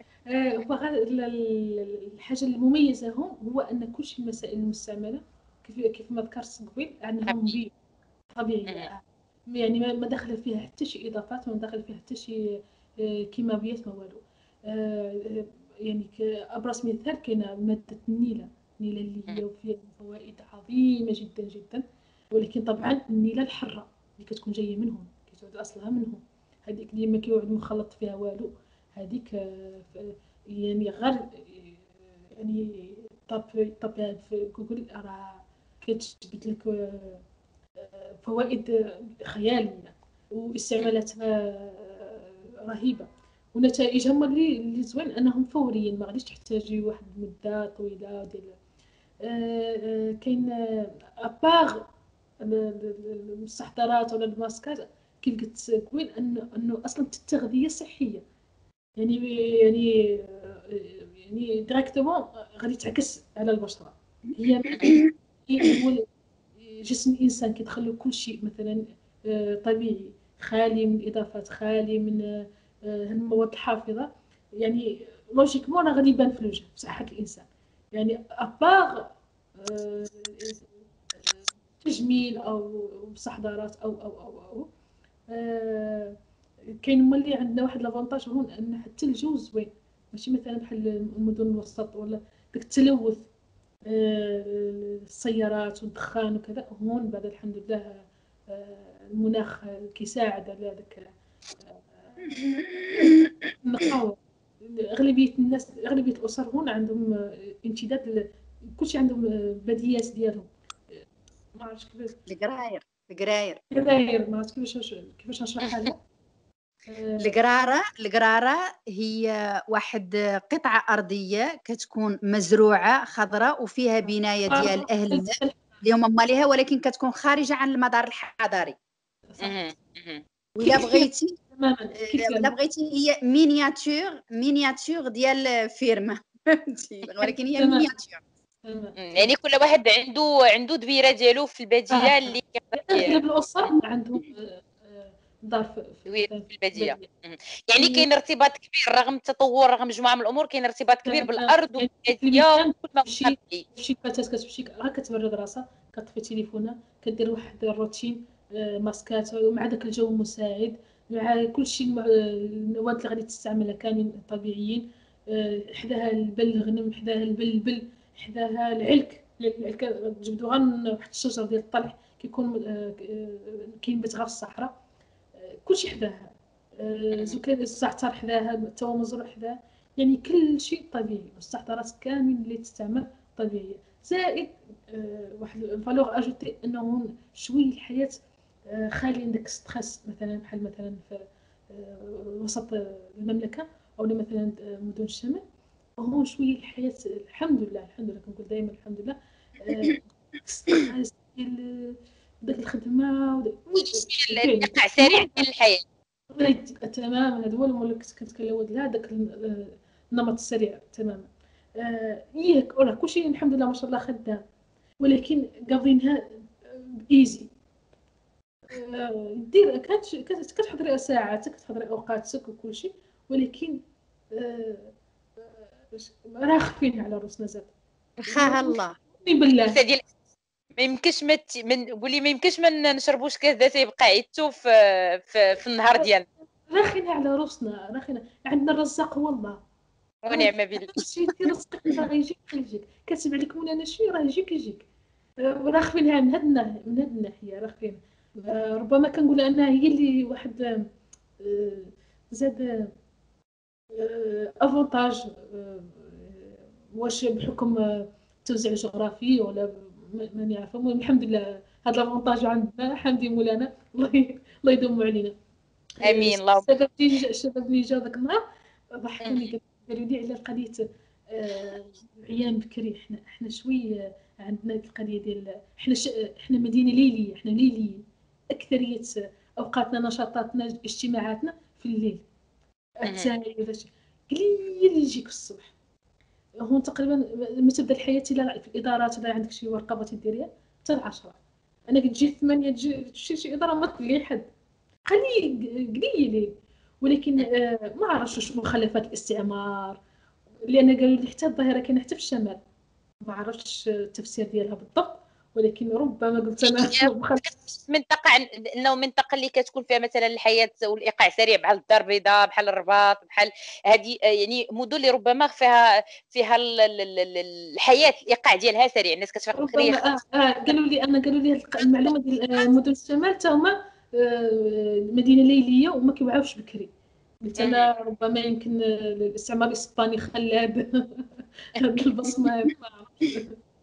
S3: الحاجه المميزه هون هو ان كل شيء المسائل المستعمله كيف كيف ما ذكرت قبل انهم بي طبيعيه، يعني ما دخل فيها حتى شي اضافات، ما دخل فيها حتى شي كيماويات ما والو. يعني ابرز مثال كاينه ماده النيله. النيله اللي هي فيها فوائد عظيمه جدا جدا، ولكن طبعا النيله الحره اللي كتكون جايه منهم كتعود اصلها منهم، هذيك اللي ما كيعود مخلط فيها والو، هذيك يعني غير يعني طاب طاب في جوجل راه كتجبد لك فوائد خياليه واستعمالاتها رهيبه، ونتائجها هما اللي اللي زوين انهم فوريا، ما غاديش تحتاجي واحد المده طويله ديال آه كاين اباغ المستحضرات ولا الماسكات كيف قلت قبيل انه انه اصلا التغذيه صحيه، يعني يعني يعني ديريكتومون غادي تعكس على البشره. هي هو جسم الانسان كيدخلوا كل شيء مثلا طبيعي خالي من الاضافات، خالي من المواد الحافظه، يعني لوجيكمون راه غادي يبان في الوجه في صحه الانسان. يعني اباغ تجميل او مستحضرات او او او او آه كاين هما اللي عندنا واحد لافونتاج هون ان حتى الجو زوين، ماشي مثلا بحال المدن الوسط ولا داك التلوث آه السيارات والدخان وكذا. هون بعد الحمد لله آه المناخ كيساعد على داك النقاوه. اغلبيه الناس اغلبيه الاسر هون عندهم امتداد كلشي عندهم بديات ديالهم. ما عرفتش كيفاش
S2: القراير القراير
S3: القراير ما عرفت كيفاش كيفاش نشرحها لها.
S2: القرارة القرارة هي واحد قطعة أرضية كتكون مزروعة خضراء وفيها بناية ديال أهلها اللي هما ماليها، ولكن كتكون خارجة عن المدار الحضاري. وإلا بغيتي إلا بغيتي هي مينياتور مينياتور ديال فيرما ولكن هي مينياتور.
S1: يعني كل واحد عنده عنده دبيره ديالو في الباديه اللي
S3: اغلب الاسر عندهم دار
S1: في الباديه. يعني كاين ارتباط كبير رغم التطور، رغم مجموعه من الامور، كاين ارتباط كبير بالارض والباديه وكل ما
S3: تمشي تمشي الفتاه كتمشي غير كتبرد راسها كطفي تليفونها كدير واحد الروتين ماسكات مع داك الجو المساعد مع كلشي المواد اللي غادي تستعملها كاملين طبيعيين، حداها البل الغنم، حداها البل البل، حداها العلك. العلك تجبدو غير من واحد الشجر ديال الطلح كيكون كاين بيت غير في الصحراء، كلشي حداها زكان الزعتر حداها، التوا مزروع حداها، يعني كل شيء طبيعي. المستحضرات كامل اللي تستعمل طبيعيه، زائد واحد الفالور اجوتي انه شويه الحياه خالي من داك ستريس، مثلا بحال مثلا في وسط المملكه او مثلا مدن الشمال. هون شويه الحياه الحمد لله الحمد لله كنقول دائما الحمد لله ستريس ديال داك الخدمه
S1: الايقاع سريع ديال الحياه.
S3: تماما هذا هو اللي كنت كنتكلم على داك النمط السريع تماما. ياك راه كلشي الحمد لله ما شاء الله خدام، ولكن قاضينها ايزي. دير كتحضري ساعاتك كتحضري اوقاتك وكلشي، ولكن راه خفين على روسنا زاد.
S2: خاها الله
S3: بالله
S1: الكاسه ديال ما يمكنش ما ت- من قولي ما يمكنش ما نشربوش كاس دا تيبقى عيدتو في في, في النهار ديالنا.
S3: راخينا على روسنا، راخينا عندنا الرزاق هو الله.
S1: ونعم بالله.
S3: شي رزقك راه غيجيك غيجيك، كاتب عليك مولانا شي راه يجيك يجيك. راخفينها من هاد الناحية، من هاد الناحية راخفين. ربما كنقول انها هي اللي واحد آه، زاد افونتاج، واش بحكم التوزيع الجغرافي ولا ما نعرف. المهم الحمد لله هذا الافونتاج عندنا، حمدي مولانا الله ي- الله يدوم علينا.
S1: امين اللهم.
S3: السبب اللي السبب اللي جا ذاك النهار
S1: مم.
S3: ضحكوني، قالوا لي على قضيه آه، عيان بكري. احنا احنا شوي آه، عندنا القضيه ديال احنا ش... احنا مدينه ليليه، احنا ليليين. اكثريه اوقاتنا نشاطاتنا اجتماعاتنا في الليل.
S1: مم.
S3: التاهي ولا شي قليل اللي يجيك الصبح. هون تقريبا ما تبدا الحياه الا في الادارات، الا عندك شي ورقه بغيتي ديريها حتى العشرة. انا كنت جيت ثمانية تجي شي شي اداره ما تلقى حد، قليل قليل. ولكن آه، ما عرفتش واش مخلفات الاستعمار، لان قالوا لي حتى الظاهره كاينه حتى في الشمال. ما عرفتش التفسير ديالها بالضبط، ولكن ربما قلت انا مخلف.
S1: منطقه عن- انه منطقه اللي كتكون فيها مثلا الحياه والايقاع سريع، بحال الدار البيضاء، بحال الرباط، بحال هذه يعني مدن اللي ربما فيها فيها ال- ال- ال- ال- الحياه الايقاع ديالها سريع، الناس كتفيق بكري.
S3: ربما آه آه قالوا لي انا قالوا لي الق- المعلومه ديال آه، مدن الشمال تا هما آه، مدينه ليليه وما كيوعاوش بكري. قلت انا ربما يمكن آه، الاستعمار الاسباني خلى هاد هاد البصمه هاد، ما عرفتش.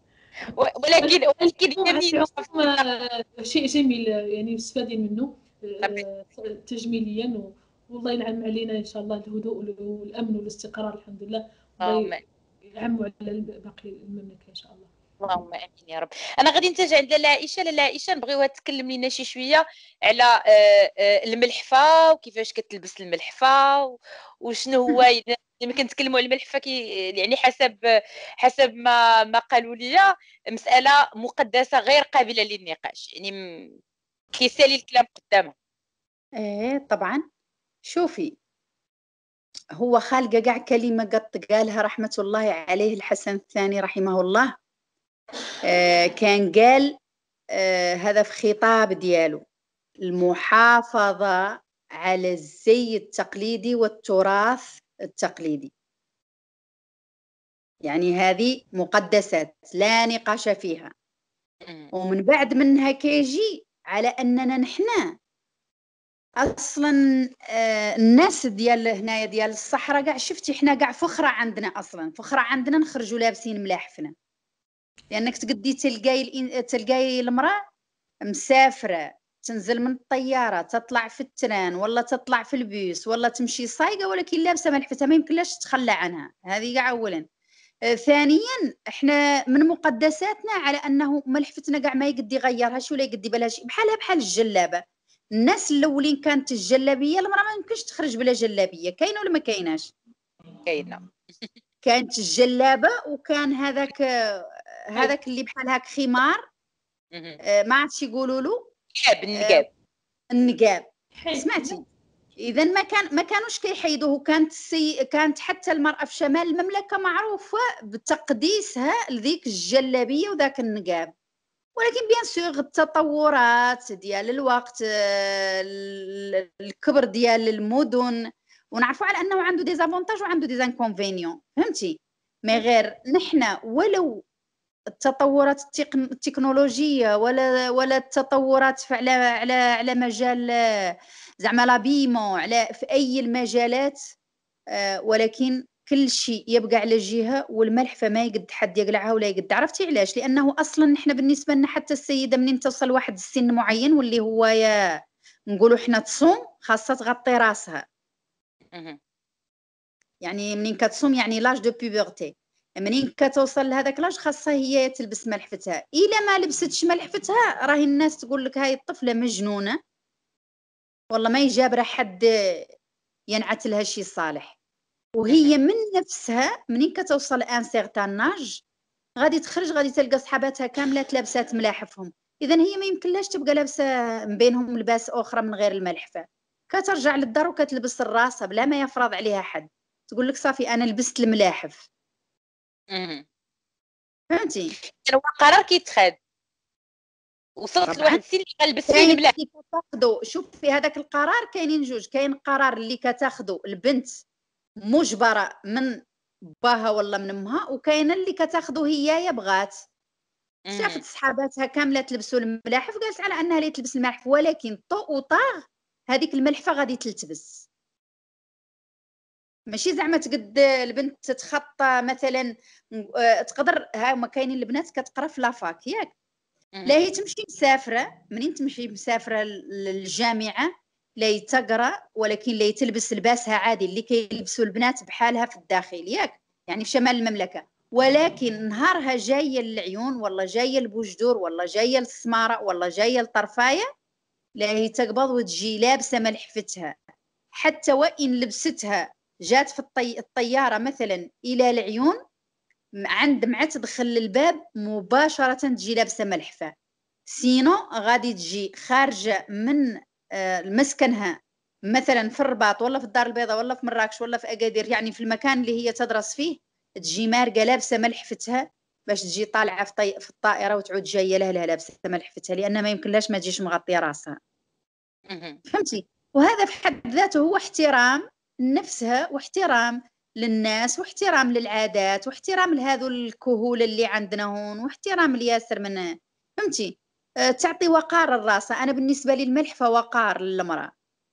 S1: ولكن ولكن
S3: العموم على
S1: جميل
S3: العموم آه، شيء جميل آه، يعني مستفادين منه آه، تجميليا و- والله ينعم علينا ان شاء الله الهدوء والامن والاستقرار الحمد لله.
S1: اللهم
S3: الله يعم على باقي المملكه ان شاء الله.
S1: اللهم امين يا رب. انا غادي نتجه عند لاله عائشه. لاله عائشه نبغيوها تكلم لنا شي شويه على آه، آه، الملحفه وكيفاش كتلبس الملحفه و- وشنو هو إذا- يمكن نتكلموا على الملحفه كي يعني حسب حسب ما ما قالوا لي مساله مقدسه غير قابله للنقاش، يعني م- كيسالي الكلام قدامها.
S2: ايه طبعا. شوفي، هو خالقة قاع كلمة قد قالها رحمة الله عليه الحسن الثاني رحمه الله. آه كان قال آه هذا في خطاب دياله: المحافظة على الزي التقليدي والتراث التقليدي. يعني هذه مقدسات لا نقاش فيها.
S1: مم.
S2: ومن بعد منها كيجي على أننا نحنا اصلا آه، الناس ديال هنايا ديال الصحراء كاع شفتي حنا كاع فخره عندنا، اصلا فخره عندنا نخرجوا لابسين ملاحفنا. لانك تقدي تلقاي الإن... تلقاي المراه مسافره تنزل من الطياره تطلع في التران ولا تطلع في البيس ولا تمشي صايقه ولكن لابسه ملحفتها، ما يمكنلاش تتخلى عنها. هذه كاع اولا. آه، ثانيا احنا من مقدساتنا على انه ملحفتنا كاع ما يقدي يغيرهاش ولا يقدي بلاش، بحالها بحال الجلابه. الناس الاولين كانت الجلابيه، المراه ما يمكنش تخرج بلا جلابيه. كاينه ولا ما كايناش؟
S1: كاينه.
S2: كانت الجلابه وكان هذاك هذاك اللي بحال هاك خمار.
S1: مم.
S2: آه، ما عرفتش يقولوا له.
S1: النقاب
S2: آه،
S1: النقاب.
S2: النقاب.
S3: حيد.
S2: سمعتي؟ اذا ما كان ما كانوش كيحيدوه. كانت السي... كانت حتى المراه في شمال المملكه معروفه بتقديسها لذيك الجلابيه وذاك النقاب. ولكن بيان سور التطورات ديال الوقت، آه، ال- الكبر ديال المدن، ونعرفوا على انه عنده دي زافونتاج وعنده دي زانكونفينيون. فهمتي؟ ما غير نحنا ولو التطورات التقن... التكنولوجيه ولا ولا التطورات في على على على مجال آه، زعما لابيمون، على في اي المجالات، آه، ولكن كل شيء يبقى على جهه، والملحفه ما يقد حد يقلعها ولا يقد. عرفتي علاش؟ لانه اصلا نحن بالنسبه لنا حتى السيده منين توصل واحد السن معين واللي هو يا نقولوا حنا تصوم، خاصها تغطي راسها.
S1: مم.
S2: يعني منين كتصوم يعني لاج دو بيبرتي، منين كتوصل لهذاك لاج خاصها هي تلبس ملحفتها. الا ما لبستش ملحفتها راهي الناس تقول لك هاي الطفله مجنونه، والله ما يجابر حد ينعت لها شي صالح. وهي
S1: مم.
S2: من نفسها منين كتوصل ان سيغتان ناج غادي تخرج، غادي تلقى صحاباتها كاملات لابسات ملاحفهم. اذا هي ما يمكنلاش تبقى لابسه من بينهم لباس اخرى من غير الملحفه. كترجع للدار وكتلبس الراسه بلا ما يفرض عليها حد. تقول لك صافي انا لبست الملاحف.
S1: مم.
S2: فهمتي؟
S1: يعني هو قرار كيتخاد وصلت
S2: طبعا
S1: لواحد السن اللي غنلبس فيه
S2: كاين
S1: الملاح.
S2: اللي كتاخدو، شوف في هذاك القرار كاينين جوج، كاين قرار اللي كتاخدو البنت مجبره من باها ولا من امها، وكاينه اللي كتاخدو هي بغات شافت صحاباتها كامله تلبسوا الملاحف قالت على انها اللي تلبس الملاحف، ولكن طو وطاغ هذيك الملحفه غادي تلتبس. ماشي زعما تقد البنت تتخطى مثلا آه، تقدر ها هما كاينين البنات كتقرا في لافاك ياك، لا هي تمشي مسافره، منين تمشي مسافره للجامعه لا تقرا، ولكن لا تلبس لباسها عادي اللي كيلبسوا البنات بحالها في الداخل ياك، يعني في شمال المملكه، ولكن نهارها جايه للعيون ولا جايه لبوجدور ولا جايه للسماره ولا جايه لطرفايه لا هي تقبض وتجي لابسه ملحفتها، حتى وان لبستها جات في الطي... الطياره مثلا الى العيون عند مع تدخل الباب مباشره تجي لابسه ملحفه، سينو غادي تجي خارجه من آه، مسكنها مثلا في الرباط ولا في الدار البيضاء ولا في مراكش ولا في اكادير، يعني في المكان اللي هي تدرس فيه، تجي مارقه لابسه ملحفتها باش تجي طالعه في, طي... في الطائره وتعود جايه لها لابسه ملحفتها، لان ما يمكنلاش ما تجيش مغطيه راسها. فهمتي؟ وهذا في حد ذاته هو احترام نفسها واحترام للناس واحترام للعادات واحترام لهذو الكهول اللي عندنا هون واحترام لياسر من، فهمتي؟ أه تعطي وقار الراس. انا بالنسبه لي الملحفه وقار للمراه،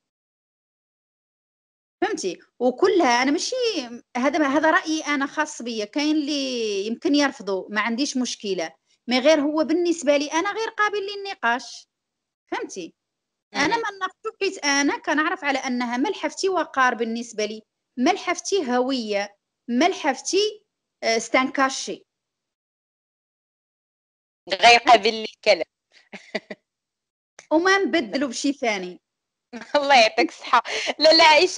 S2: فهمتي؟ وكلها انا ماشي هذا هذا رايي انا خاص بيا، كاين اللي يمكن يرفضوا ما عنديش مشكله، ما غير هو بالنسبه لي انا غير قابل للنقاش، فهمتي؟ انا ما ناقشوش حيت انا كنعرف على انها ملحفتي وقار بالنسبه لي، ملحفتي هويه، ملحفتي ستانكاشي
S1: غير قابل للكلام.
S2: وما نبدلوا بشي ثاني.
S1: الله يعطيك الصحه. لا لا عائشه،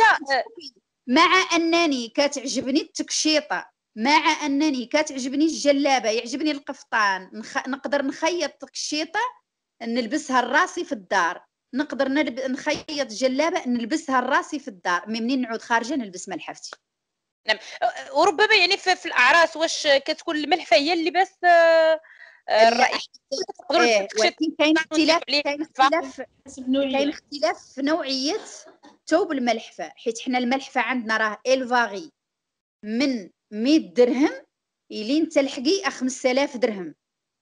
S2: مع انني كتعجبني التكشيطه، مع انني كتعجبني الجلابه، يعجبني القفطان، نخ... نقدر نخيط تكشيطه نلبسها لراسي في الدار، نقدر نلب... نخيط جلابه نلبسها لراسي في الدار، مي منين نعود خارجه نلبس ملحفتي.
S1: نعم. وربما يعني في, في الاعراس واش كتكون الملحفه هي اللباس الرئيسي؟
S2: ايه ولكن كاين اختلاف، كاين اختلاف كاين اختلاف في نوعيه ثوب الملحفه، حيت حنا الملحفه عندنا راه الفاغي من مية درهم الين تلحقي خمسة آلاف درهم.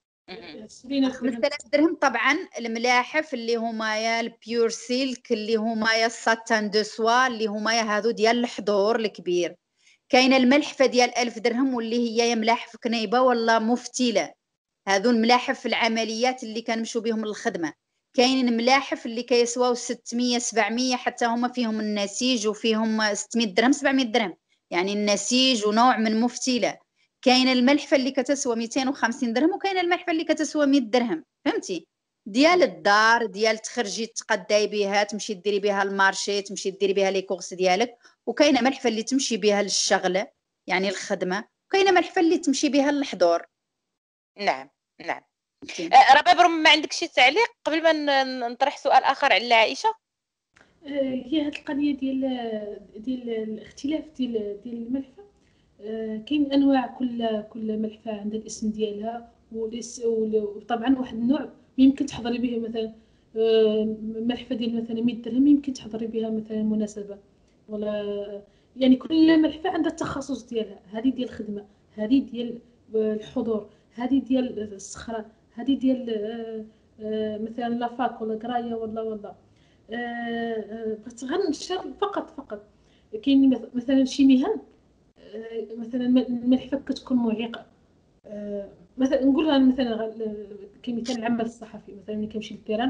S2: خمسة آلاف درهم طبعا الملاحف اللي هما يا البيور سيلك اللي هما يا الساتان دو سوا اللي هما يا هادو ديال الحضور الكبير، كاينه الملحفه ديال ألف درهم واللي هي يا ملاحف كنيبه ولا مفتيله، هذو الملاحف العمليات اللي كنمشوا بهم للخدمه، كاينين ملاحف اللي كيسواو ستمية سبعمية حتى هما فيهم النسيج وفيهم ستمية درهم سبعمية درهم، يعني النسيج ونوع من مفتيله، كاينه الملحفه اللي كتسوى مئتين وخمسين درهم وكاينه الملحفه اللي كتسوى مية درهم، فهمتي؟ ديال الدار ديال تخرجي تقداي بها تمشي ديري بها المارشي تمشي ديري بها لي كورس ديالك، وكاينه ملحفه اللي تمشي بها للشغله يعني الخدمه، وكاينه ملحفه اللي تمشي بها للحضور.
S1: نعم نعم. آه رباب ما عندك شي تعليق قبل ما نطرح سؤال اخر على عائشه؟
S3: هي هاد القضيه ديال ديال الاختلاف ديال ديال الملحفه، كاين انواع، كل كل ملحفه عندها الاسم ديالها، وطبعا واحد النوع يمكن تحضري به مثلا ملحفه ديال مثلا مية درهم يمكن تحضري بها مثلا مناسبه، ولا يعني كل ملحفه عندها التخصص ديالها، هذه ديال الخدمه، هذه ديال الحضور، هذه ديال الصخره، هذه ديال مثلا لافاك ولا قرايه ولا ولا بغيت غير نشر فقط فقط كاين مثلا شي مهن مثلا الملحفه كتكون معيقه، مثلا نقولها مثلا كمثال العمل الصحفي، مثلا ملي كنمشي للتيران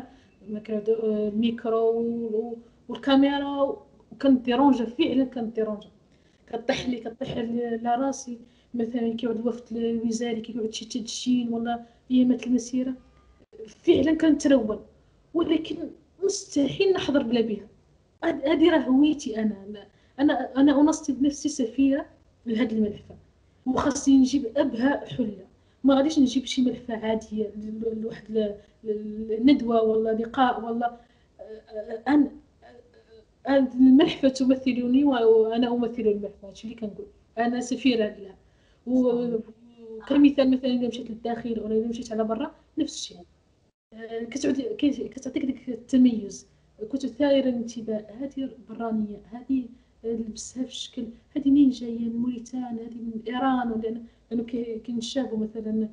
S3: الميكرو والكاميرا وكنديرونجا فعلا كنديرونجا كطيح لي كطيح لراسي، مثلا كيقعد الوفد الوزاري كيقعد شي تدشين ولا ايامات المسيره فعلا كنترون، ولكن مستحيل نحضر بلا بها، هذه راه هويتي انا انا انا انصب نفسي سفيره لهاد الملحفه، وخاصني نجيب ابهى حله، ما غاديش نجيب شي ملحفه عاديه لواحد الندوه ولا لقاء ولا انا الملحفه تمثلني وانا امثل الملحفه، هادشي اللي كنقول، انا سفيره لها وكمثال مثلا اذا مشيت للداخل ولا اذا مشيت على برا نفس الشيء. كتعود كتعطيك ديك التميز، كنت ثائر الانتباه. هذه برانيه، هذه لبسها في الشكل، هذه منين جايه؟ من موريتان، هذه من ايران، ولا لانه كينشابوا مثلا.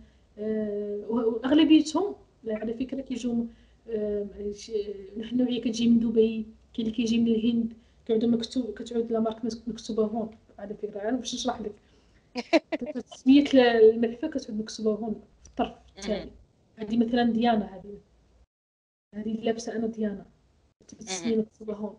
S3: واغلبيتهم على فكره كيجيو نحن نوعيه كتجي من دبي، كاين اللي كيجي من الهند كيعودوا مكتوب، كتعود لا مارك مكتوبه هون. على فكره عارف باش نشرح لك تسميه الملفه كتعود مكتوبه هون في الطرف الثاني. هذه مثلا ديانا، هذه هذه لابسه انا ديانا، التسميه مكتوبه هون.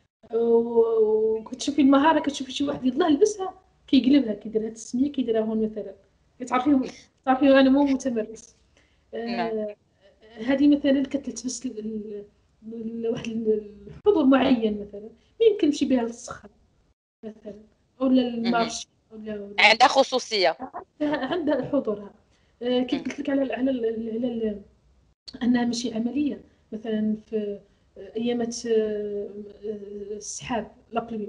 S3: وكتشوفي المهاره، كتشوفي شي واحد يلاه لبسها كيقلبها كيدير هاد التسميه كيديرها هون مثلا، كتعرفيهم تعرفي انا مو متمرس. آه هذه مثلا كتلبس لواحد الحضور معين، مثلا ما يمكن نمشي بها للصخر مثلا، ولا المارش، ولا
S1: عندها خصوصيه،
S3: عندها حضورها. آه كي قلت لك على على على انها ماشي عمليه. مثلا في ايامات السحاب لابلي،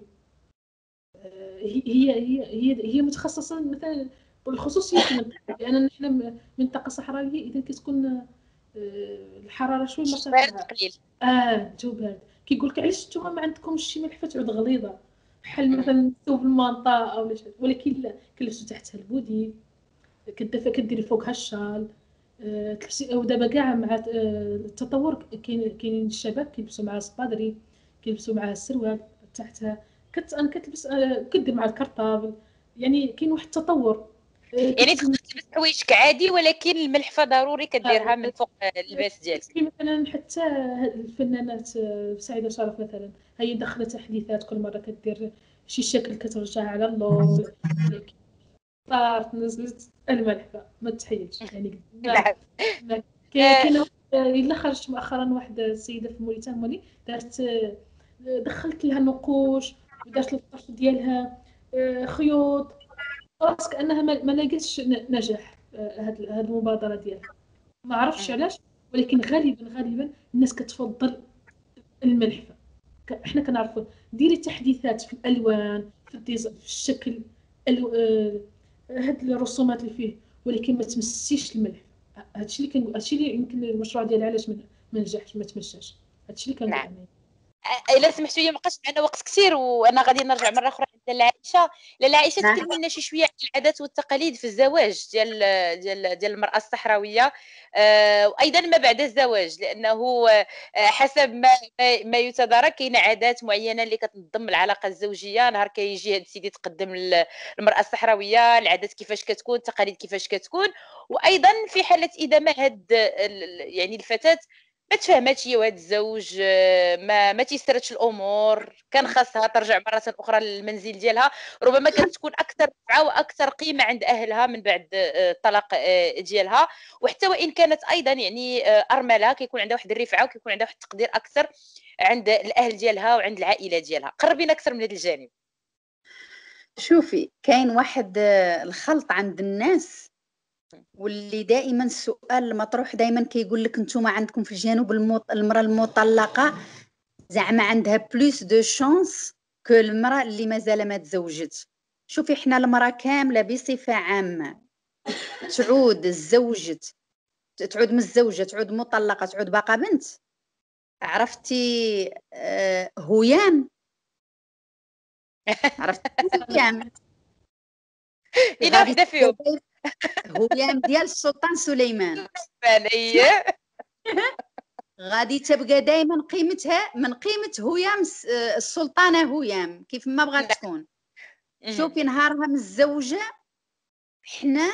S3: هي هي هي هي متخصصه مثلا بالخصوصيه في المنطقه، لان نحن منطقه صحراويه، اذا كتكون الحراره شوي مرتفعه.
S1: قليل.
S3: اه جو بارد. كيقول لك علاش نتوما ما عندكمش شي ملحفه تعود غليظه بحال مثلا ثوب المانطا او شي، ولكن لا، كنلبسوا تحتها البودي، كدفى كديري فوقها الشال. أه ودابا كاع مع التطور كاين كاينين الشباب كيلبسوا مع السبادري، كيلبسوا مع السروال تحتها، كت انا كتلبس أه كدير مع الكرطابل. يعني كاين واحد التطور.
S1: أه يعني تقدر تلبس حوايجك عادي، ولكن الملحفه ضروري كديرها من فوق اللباس ديالك.
S3: مثلا حتى الفنانات سعيده شرف مثلا، هي دخلت تحديثات كل مره كدير شي شكل كترجعها على اللون. صارت نزلت الملحفه ما تحيلش يعني.
S1: نعم.
S3: كاين الا خرجت مؤخرا واحد السيده في موريتان مالي دارت، دخلت لها نقوش ودارت الطرف ديالها خيوط، خلاص كانها ما لقاتش نجاح هاد هاد المبادره ديالها. ما عرفتش علاش، ولكن غالبا غالبا الناس كتفضل الملحفه. احنا كنعرفوا ديري تحديثات في الالوان، في الديزاين، في الشكل، هاد الرسومات اللي فيه، ولكن ما تمسيش الملح. هادشي اللي كنقول، هادشي اللي يمكن المشروع ديالي علاش ما نجحش ما تمشاش. هادشي اللي كنقول انا.
S1: الا سمحتوا لي ما بقاش معنا وقت كثير، وانا غادي نرجع مره اخرى لاله عائشه. لاله عائشه تكلمي لنا شي شويه عن العادات والتقاليد في الزواج ديال ديال ديال المراه الصحراويه، آه وايضا ما بعد الزواج، لانه آه حسب ما ما يتدارك كاين عادات معينه اللي كتنظم العلاقه الزوجيه. نهار كيجي هذا السيد يتقدم للمراه الصحراويه، العادات كيفاش كتكون، التقاليد كيفاش كتكون. وايضا في حاله اذا ما هاد يعني الفتاه ما تفاهماتش هي وهاد الزوج، ما ما تيسرتش الامور، كان خاصها ترجع مره اخرى للمنزل ديالها، ربما كانت تكون اكثر رفعه واكثر قيمه عند اهلها من بعد الطلاق ديالها. وحتى وان كانت ايضا يعني ارمله، كيكون عندها واحد الرفعه وكيكون عندها واحد التقدير اكثر عند الاهل ديالها وعند العائله ديالها. قربينا اكثر من هذا الجانب.
S2: شوفي، كاين واحد الخلط عند الناس، واللي دائما السؤال المطروح دائما كيقول لك نتوما عندكم في الجنوب المراه المطلقه زعما عندها بلوس دو شانس كو المراه اللي مازال ما تزوجت. شوفي، حنا المراه كامله بصفه عامه تعود الزوجت، تعود متزوجه، تعود مطلقه، تعود باقا بنت. عرفتي آه هيام؟ عرفتي هيام؟
S1: إلى وحده فيهم
S2: هيام ديال السلطان سليمان.
S1: هي
S2: غادي تبقى دائما قيمتها من قيمه هيام السلطانه هيام كيف ما بغات تكون. شوفي، نهارها متزوجه، حنا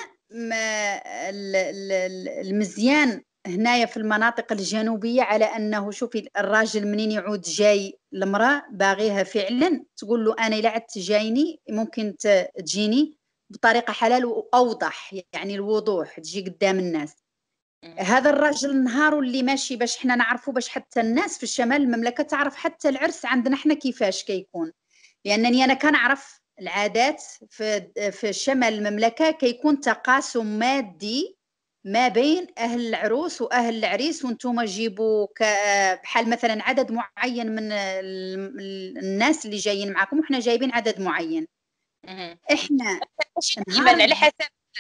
S2: المزيان هنايا في المناطق الجنوبيه على انه شوفي الراجل منين يعود جاي المراه باغيها فعلا تقول له انا الا عدت جايني ممكن تجيني بطريقه حلال واوضح، يعني الوضوح تجي قدام الناس. هذا الراجل نهار اللي ماشي باش حنا نعرفوا، باش حتى الناس في الشمال المملكه تعرف حتى العرس عندنا حنا كيفاش كيكون، لانني انا كنعرف العادات في في شمال المملكه كيكون تقاسم مادي ما بين اهل العروس واهل العريس، وانتم جيبوا بحال مثلا عدد معين من الناس اللي جايين معكم وحنا جايبين عدد معين. احنا
S1: دائما على حسب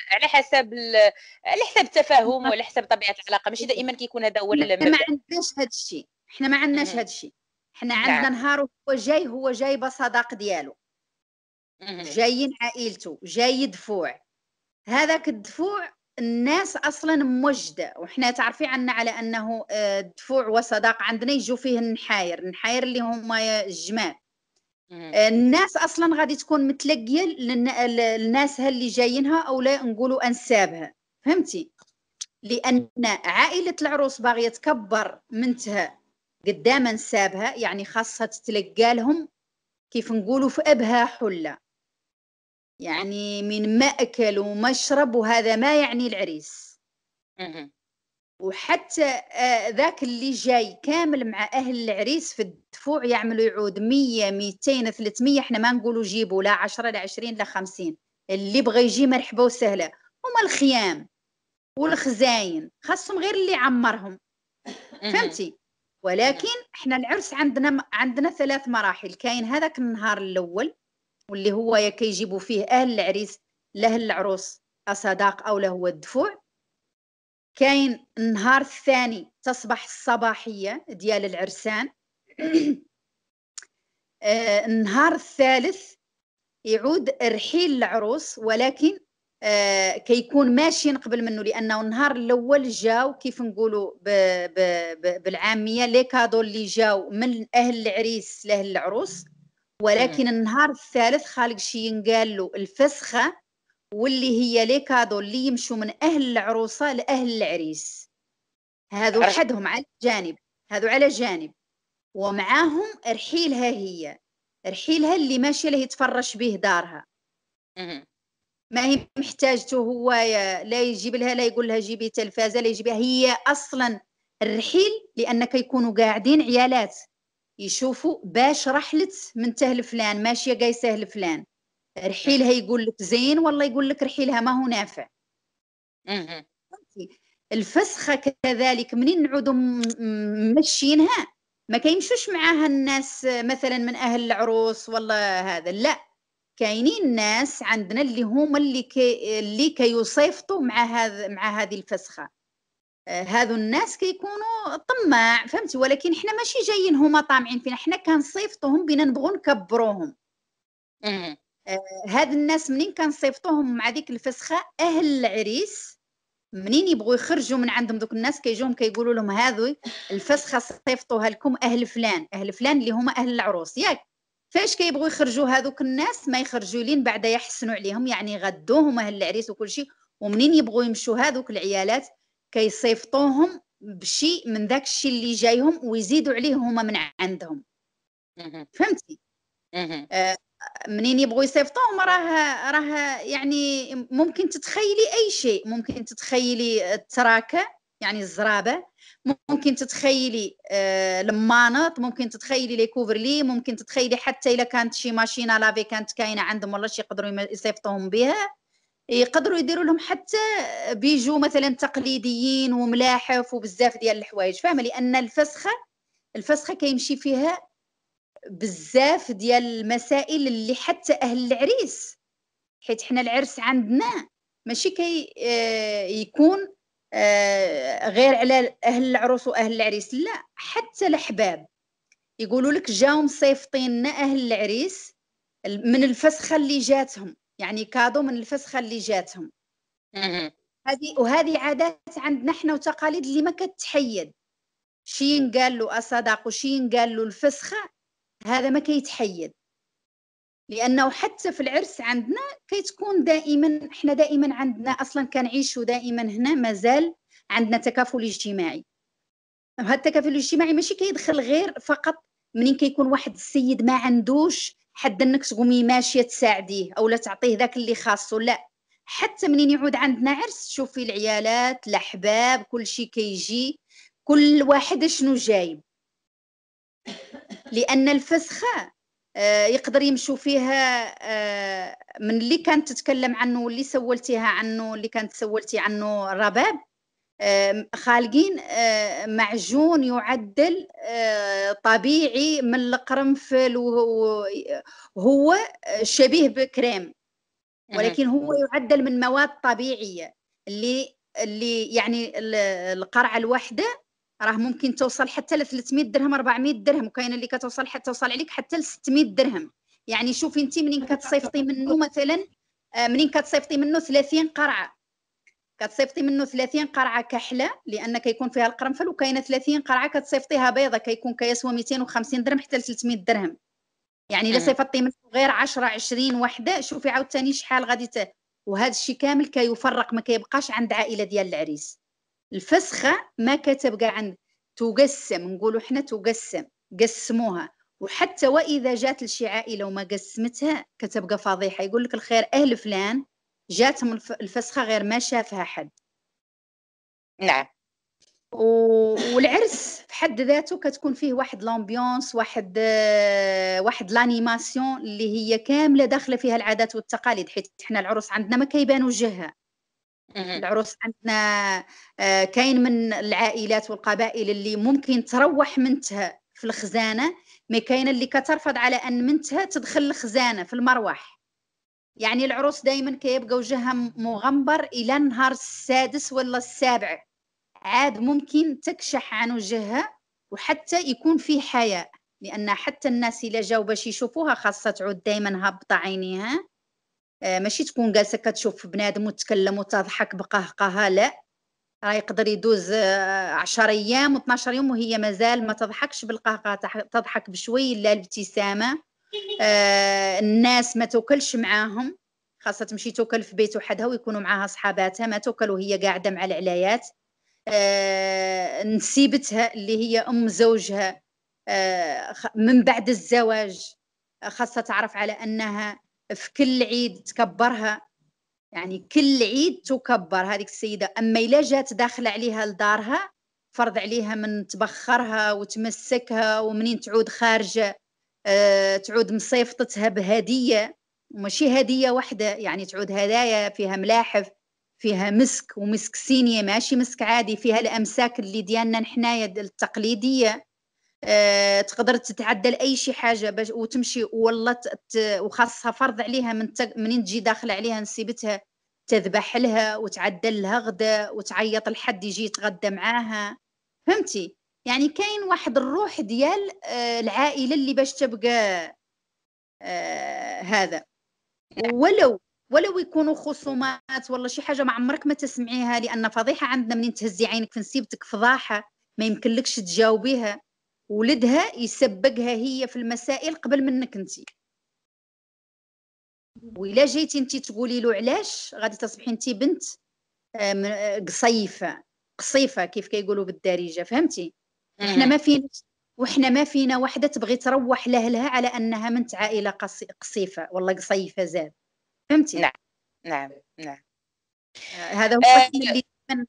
S1: على حسب ال... على حسب التفاهم وعلى حسب طبيعه العلاقه، ماشي دائما كيكون هذا هو
S2: احنا
S1: المبدا.
S2: ما عندناش هذا الشيء، احنا ما عندناش
S1: مهم.
S2: هذا الشيء. احنا
S1: نعم.
S2: عندنا نهار هو جاي هو جاي بصداق ديالو،
S1: مهم.
S2: جايين عائلته، جاي دفوع. هذاك الدفوع الناس اصلا موجده، وحنا تعرفي عنا على انه آه، الدفوع وصداق عندنا يجوا فيه النحاير، النحاير اللي هما الجمال.
S1: مهم.
S2: آه، الناس اصلا غادي تكون متلقيه للن- للناس اللي جايينها او لا نقولوا انسابها، فهمتي؟ لان عائله العروس باغيه تكبر منتها قدام انسابها، يعني خاصها تتلقى لهم كيف نقولوا في ابها حله، يعني من مأكل ومشرب، وهذا ما يعني العريس.
S1: مهم.
S2: وحتى آه، ذاك اللي جاي كامل مع أهل العريس في الدفوع يعملوا يعود مية ميتين ثلاثمية، احنا ما نقولوا جيبوا لا عشرة لا عشرين لا خمسين، اللي بغى يجي مرحبا وسهلا. هما الخيام والخزاين خاصهم غير اللي عمرهم،
S1: مهم.
S2: فهمتي؟ ولكن احنا العرس عندنا عندنا ثلاث مراحل. كاين هذاك النهار الأول واللي هو يا كيجيبوا فيه أهل العريس لأهل العروس أصداق أو له هو الدفوع. كاين النهار الثاني تصبح الصباحية ديال العرسان. آه، النهار الثالث يعود رحيل العروس، ولكن آه، كيكون ماشي قبل منه، لأنه النهار الأول جاو كيف نقولوا بالعامية لي كادو اللي جاو من أهل العريس لأهل العروس. ولكن النهار الثالث خالق شي ينقال له الفسخة، واللي هي لي كادو اللي يمشوا من أهل العروسة لأهل العريس. هذو
S1: عرفت.
S2: حدهم على جانب، هذو على جانب، ومعاهم رحيلها، هي رحيلها اللي ماشية له يتفرش به دارها.
S1: مهم.
S2: ما هي محتاجته هو لا يجيب لها، لا يقول لها جيبي تلفازة، لا يجيبها هي أصلا الرحيل، لأنك يكونوا قاعدين عيالات يشوفوا باش رحلت من تهل فلان ماشية قايسة لفلان، رحيلها يقول لك زين والله يقول لك رحيلها ما هو نافع.
S1: مهم.
S2: الفسخة كذلك منين نعودوا ممشينها، ما كيمشوش معاها الناس مثلا من أهل العروس والله هذا، لا، كاينين ناس عندنا اللي هم اللي كي اللي كيصيفطوا مع هذا مع هذه الفسخة. آه، هذو الناس كيكونوا طماع، فهمتي؟ ولكن احنا ماشي جايين هما طامعين فينا، احنا كنصيفطوهم بينا نبغوا نكبروهم.
S1: مهم.
S2: آه، هاد الناس منين كنصيفطوهم مع ديك الفسخة أهل العريس منين يبغوا يخرجوا من عندهم دوك الناس كيجوهم كيقولوا لهم هذو الفسخه صيفطوها لكم اهل فلان، اهل فلان اللي هما اهل العروس ياك. فاش كيبغوا يخرجوا هذوك الناس ما يخرجوا لين بعد يحسنوا عليهم، يعني يغدوهم اهل العريس وكل شيء. ومنين يبغوا يمشوا هذوك العيالات كيصيفطوهم بشيء من ذاك الشيء اللي جايهم ويزيدوا عليه هما من عندهم،
S1: مهم.
S2: فهمتي؟
S1: مهم.
S2: آه، منين يبغوا يصيفطوهم راه راه يعني ممكن تتخيلي اي شيء، ممكن تتخيلي التراكه يعني الزرابه، ممكن تتخيلي آه المانط، ممكن تتخيلي لي كوفرلي، ممكن تتخيلي حتى الا كانت شي ماشينه لافي كانت كاينه عندهم والله شي يقدروا يصيفطوهم بها، يقدروا يديروا لهم حتى بيجو مثلا تقليديين وملاحف وبزاف ديال الحوايج، فاهمه؟ لان الفسخه الفسخه كيمشي فيها بزاف ديال المسائل اللي حتى اهل العريس، حيت حنا العرس عندنا ماشي كي آه يكون آه غير على اهل العروس واهل العريس، لا، حتى الاحباب يقولوا لك جاو مصيفطين اهل العريس من الفسخه اللي جاتهم، يعني كادو من الفسخه اللي جاتهم.
S1: مهم.
S2: هذه وهذه عادات عندنا احنا وتقاليد اللي ما كتحيد، شي ينقال له الصداق وشي ينقال له الفسخه، هذا ما كيتحيد. لانه حتى في العرس عندنا كتكون دائما، احنا دائما عندنا اصلا كنعيشوا دائما هنا مازال عندنا تكافل اجتماعي. هذا التكافل الاجتماعي ماشي كيدخل غير فقط منين كيكون واحد السيد ما عندوش حد انك تقومي ماشيه تساعديه او لا تعطيه ذاك اللي خاصه، لا، حتى منين يعود عندنا عرس شوفي العيالات الاحباب كل شيء كيجي، كل واحد شنو جايب. لان الفسخه آه، يقدر يمشوا فيها آه، من اللي كانت تتكلم عنه واللي سولتيها عنه، اللي كانت سولتي عنه الرباب، آه، خالقين آه، معجون يعدل آه، طبيعي من القرنفل، وهو شبيه بكريم، ولكن هو يعدل من مواد طبيعيه اللي اللي يعني القرعه الواحده راه ممكن توصل حتى ل ثلاثمية درهم أربعمية درهم، وكاينه اللي كتوصل حتى توصل عليك حتى ل ستمية درهم. يعني شوفي انت منين كتصيفطي منه مثلا، منين كتصيفطي منه ثلاثين قرعه، كتصيفطي منه ثلاثين قرعه كحله لان كيكون فيها القرنفل، وكاينه ثلاثين قرعه كتصيفطيها بيضه كيكون كيسوى مئتين وخمسين درهم حتى ل ثلاثمية درهم. يعني الا صيفطتي منه غير عشرة عشرين وحده شوفي عاوتاني شحال غادي ت... وهذا الشيء كامل كيفرق، ما كيبقاش عند عائله ديال العريس. الفسخه ما كتبقى عند، تقسم، نقولوا حنا تقسم، قسموها. وحتى واذا جات لشي عائله وما قسمتها كتبقى فضيحه، يقول لك الخير اهل فلان جاتهم الفسخه غير ما شافها حد.
S1: نعم.
S2: والعرس في حد ذاته كتكون فيه واحد لامبيونس، واحد واحد لانيماسيون اللي هي كامله داخله فيها العادات والتقاليد، حيت حنا العروس عندنا ما كيبان وجهها. العروس عندنا كاين من العائلات والقبائل اللي ممكن تروح منتها في الخزانه، ما كاين اللي كترفض على ان منتها تدخل الخزانه في المروح. يعني العروس دائما كيبقى وجهها مغمبر الى النهار السادس ولا السابع، عاد ممكن تكشح عن وجهها وحتى يكون فيه حياء، لان حتى الناس اللي جاوا باش يشوفوها خاصه تعود دائما هابطه عينيها، آه ماشي تكون جالسه كتشوف بنادم وتتكلم وتضحك بقهقهه، لا، راه يقدر يدوز آه عشرة ايام و اثناش يوم وهي مازال ما تضحكش بالقهقه، تضحك بشوي لا الابتسامه. آه الناس ما توكلش معاهم، خاصه تمشي توكل في بيت وحدها ويكونوا معاها صحاباتها، ما توكل وهي قاعده مع العلايات. آه نسيبتها اللي هي أم زوجها آه من بعد الزواج خاصة تعرف على أنها في كل عيد تكبرها، يعني كل عيد تكبر هذيك السيدة. أما إلا جات داخل عليها لدارها فرض عليها من تبخرها وتمسكها، ومنين تعود خارجة آه تعود مصيفطتها بهدية، وماشي هدية واحدة، يعني تعود هدايا فيها ملاحف، فيها مسك ومسك سينية ماشي مسك عادي، فيها الأمساك اللي ديالنا نحنايا التقليدية. أه تقدر تتعدل أي شي حاجة باش وتمشي، والله وخاصها فرض عليها من تق... منين تجي داخل عليها نسيبتها تذبح لها وتعدل لها غدا وتعيط لحد يجي يتغدى معاها، فهمتي؟ يعني كاين واحد الروح ديال أه العائلة اللي باش تبقى أه هذا. ولو ولو يكونوا خصومات ولا شي حاجه ما عمرك ما تسمعيها، لان فضيحه عندنا منين تهزي عينك في نسيبتك فضاحه ما يمكنلكش تجاوبيها، ولدها يسبقها هي في المسائل قبل منك انت. وإلا جيتي انت تقولي له علاش غادي تصبحي انت بنت قصيفه قصيفه كيف كيقولوا بالدارجه، فهمتي؟ احنا ما فينا وحنا ما فينا وحده تبغي تروح لاهلها على انها بنت عائله قصيفه والله قصيفه زاد، فهمتي؟
S1: نعم نعم نعم.
S2: آه هذا هو
S1: آه
S2: اللي من...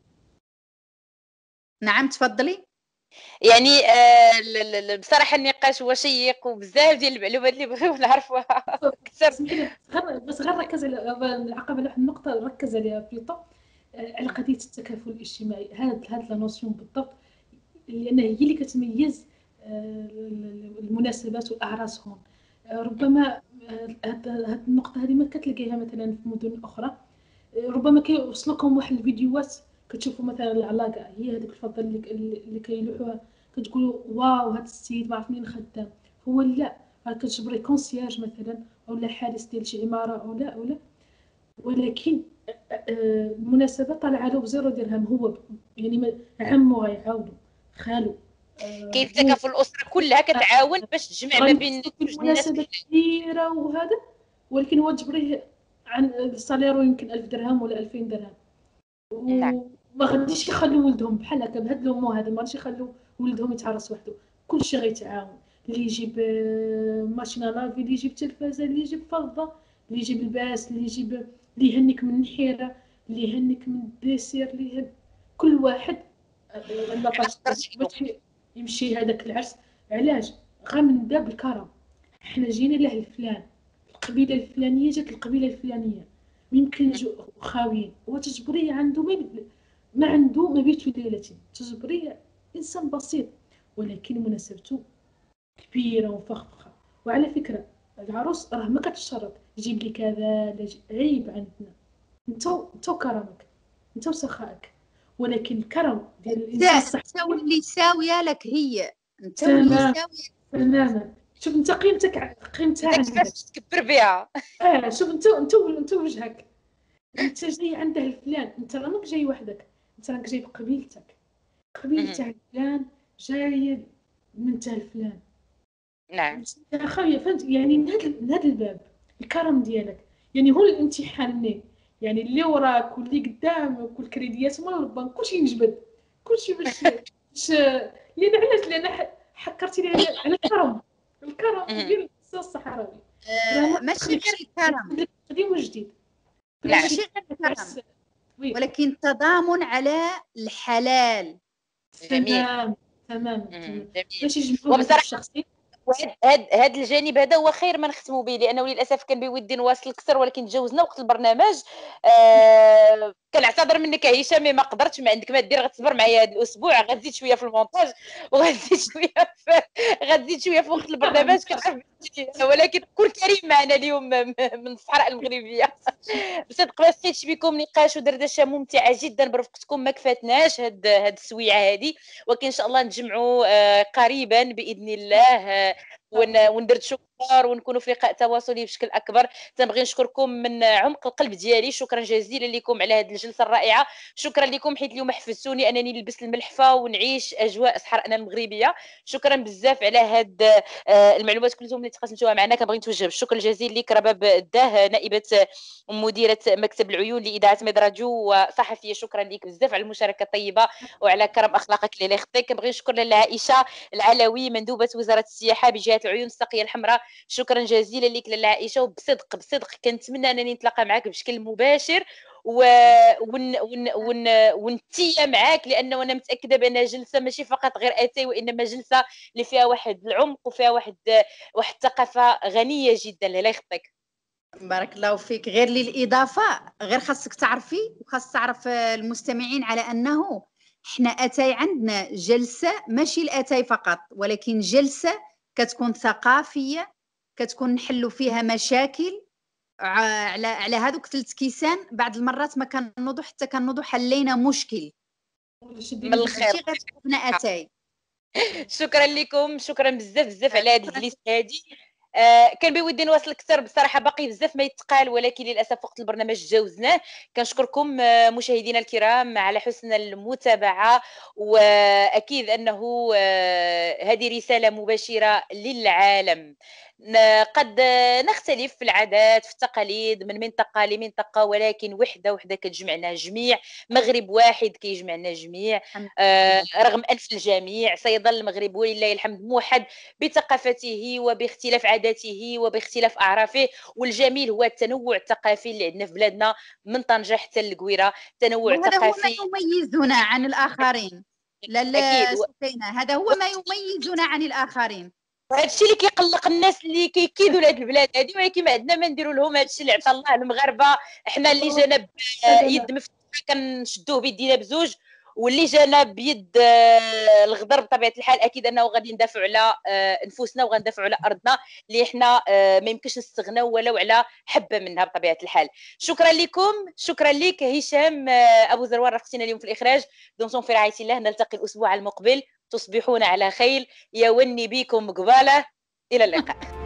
S2: نعم تفضلي.
S1: يعني آه بصراحه النقاش هو شيق وبزاف ديال المعلومات اللي بغيو نعرفوها اكثر.
S3: اسمحي لي بس غير ركز على العقبه واحد النقطه ركز عليها بليطو على قضيه التكافل الاجتماعي. هاد هاد لا نوسيون بالضبط لان هي اللي كتميز المناسبات والاعراس هون. ربما هاد النقطه هذه ما كتلقيها مثلا في مدن اخرى، ربما كيوصلكم واحد الفيديوهات كتشوفوا مثلا العلاقه هي هذيك الفضه اللي اللي كيلوحوها كتقولوا واو هذا السيد ما عرف منين خدام، هو لا كتجبري كونسيرج مثلا اولا حارس ديال شي عماره اولا اولا، ولكن المناسبه طالعه له بزيرو درهم، هو يعني عمو غيعاونو، خالو،
S1: كاين تكافل الاسره كلها كتعاون باش تجمع ما بين
S3: جوج الناس كثيره وهذا، ولكن هو تجبريه عن الساليرو يمكن ألف درهم ولا ألفين درهم، وما غاديش يخلوا ولدهم بحال هكا بهاد لومو هذا، ما غاديش يخلوا ولدهم يتعرس وحده، كلشي غيتعاون، اللي يجيب ماشينه لافي، اللي يجيب تلفازه، اللي يجيب فضه، اللي يجيب لباس، اللي يجيب اللي يهنيك من النحيره، اللي يهنيك من الديسير، اللي يهن... كل واحد باش يمشي هذاك العرس. علاش؟ غير من باب الكرم، حنا جينا له الفلان، القبيله الفلانيه جات القبيله الفلانيه، يمكن يجوا خاويين وتجبريه عنده ما, ما عنده ما بيت ليله، تجبريه انسان بسيط ولكن مناسبته كبيره وفخفخه. وعلى فكره العروس راه ما كتشرط جيب لي كذا، لا ج- عيب عندنا. انتو انتو كرمك، انتو سخائك، ولكن الكرم ديال الانسان
S2: انت
S3: الصحي.
S2: انت واللي ساويه لك هي، انت واللي
S3: تمام،
S2: ساويه.
S3: تماما. شوف انت قيمتك ع- قيمتها
S1: انت
S3: عندك.
S1: كيفاش تكبر بها.
S3: اه شوف انتو انتو انتو وجهك، انت جاي عنده الفلان، انت راه ماك جاي وحدك، انت راك جاي بقبيلتك، قبيل
S1: مهم.
S3: تاع الفلان جاي من تاع الفلان.
S1: نعم.
S3: يا خويا فهمت يعني، من هذا من هذا الباب الكرم ديالك، يعني هو الامتحان ني. يعني اللي وراك واللي قدامك والكريديات مال البنك كلشي نجبد، كلشي باش باش لان علاش، لان ح- حكرتي لي على على الكرم، الكرم
S1: مهم.
S3: ديال الاستاذ الصحراوي. راه
S2: آه،
S3: ما
S2: ماشي غير
S3: تخليكش
S2: الكرم،
S3: قديم وجديد،
S1: نعم.
S3: ماشي
S2: ماشي غير الكرم،
S3: تعس. وي
S2: ولكن تضامن على الحلال.
S1: جميل.
S3: تمام، تمام،
S1: مهم.
S3: تمام.
S1: جميل.
S3: باش يجبدوا لك
S1: وبصراحه
S3: الشخصي.
S1: هاد هاد الجانب هذا هو خير ما نختموا به، لانه للاسف كان بودي نواصل اكثر ولكن تجاوزنا وقت البرنامج. آه كنعتذر منك يا هشام، ما قدرتش، ما عندك ما دير، غتصبر معايا هذا الاسبوع، غتزيد شويه في المونتاج وغتزيد شويه في غتزيد شويه في وقت البرنامج، كنعرف بلي- ولكن كن كريم معنا اليوم من الصحراء المغربيه. بصدق ما سقيتش بكم نقاش ودردشه ممتعه جدا برفقتكم، ما كفاتناش هاد هاد السويعه هذه، ولكن ان شاء الله نتجمعوا آه، قريبا باذن الله، آه، ون- وندردشوا اكثر ونكونوا في لقاء تواصلي بشكل اكبر. تنبغي نشكركم من عمق القلب ديالي، شكرا جزيلا لكم على هذه الجلسه الرائعه، شكرا لكم حيث اليوم حفزتوني انني نلبس الملحفه ونعيش اجواء صحراءنا المغربيه. شكرا بزاف على هاد آه، المعلومات كلهم اللي تقاسمتوها معنا، كنبغي نتوجه بالشكر الجزيل لك رباب الداه، نائبه مديرة مكتب العيون لإذاعة ميد راديو وصحفية. شكرا لك بزاف على المشاركة الطيبة وعلى كرم أخلاقك اللي لا يخطيك. كنبغي نشكر لاله عائشة العلوي مندوبة وزارة السياحة بجهة العيون الساقية الحمراء، شكرا جزيلا لك لاله عائشة، وبصدق بصدق كنتمنى أنني نتلاقى معك بشكل مباشر و... ون... ون... ون... ونتيا معاك، لأنه أنا متأكدة بأنها جلسة ماشي فقط غير أتاي، وإنما جلسة اللي فيها واحد العمق وفيها واحد واحد الثقافة غنية جدا. لا يخطيك.
S2: بارك الله فيك. غير للإضافة، غير خاصك تعرفي وخاص تعرف المستمعين على أنه احنا أتاي عندنا جلسة ماشي الأتاي فقط، ولكن جلسة كتكون ثقافية، كتكون نحلوا فيها مشاكل على على هذوك ثلاث كيسان. بعض المرات ما كنوضوا حتى كنوضوا حلينا مشكل،
S1: من الخير.
S2: ماشي غير تكون أتاي.
S1: شكرا لكم، شكرا بزاف بزاف على هذه الجلسه هذه. آه كان بودي نواصل اكثر بصراحه، باقي بزاف ما يتقال ولكن للاسف وقت البرنامج تجاوزناه. كنشكركم آه مشاهدينا الكرام على حسن المتابعه، واكيد انه آه هذه رساله مباشره للعالم. قد نختلف في العادات في التقاليد من منطقه لمنطقه، ولكن وحده وحده كتجمعنا جميع، مغرب واحد كيجمعنا جميع. آه رغم انف الجميع سيظل المغرب ولله الحمد موحد بثقافته وباختلاف عاداته وباختلاف اعرافه، والجميل هو التنوع الثقافي اللي عندنا في بلادنا من طنجه حتى للقويره، تنوع
S2: وهذا هو ما
S1: ثقافي.
S2: يميزنا عن الآخرين. لا
S1: اكيد.
S2: لا سفينة، هذا هو ما يميزنا عن الآخرين.
S1: وهذا الشيء اللي كيقلق الناس اللي كيكيدوا لهاد البلاد هذه، ولكن ما عندنا ما نديروا لهم. هذا الشيء اللي عطى الله المغاربه، احنا اللي جانا بيد مفتوحه كنشدوه بيدينا بزوج، واللي جانا بيد آه، الغدر بطبيعه الحال اكيد انه غادي ندافعوا على آه، نفوسنا وغندافعوا على ارضنا اللي احنا آه، ما يمكنش نستغناو ولو على حبه منها بطبيعه الحال. شكرا لكم، شكرا لك هشام آه، ابو زروان، رافقتينا اليوم في الاخراج. دمتم في رعايه الله، نلتقي الاسبوع المقبل، تصبحون على خير، يوني بكم قباله، الى اللقاء.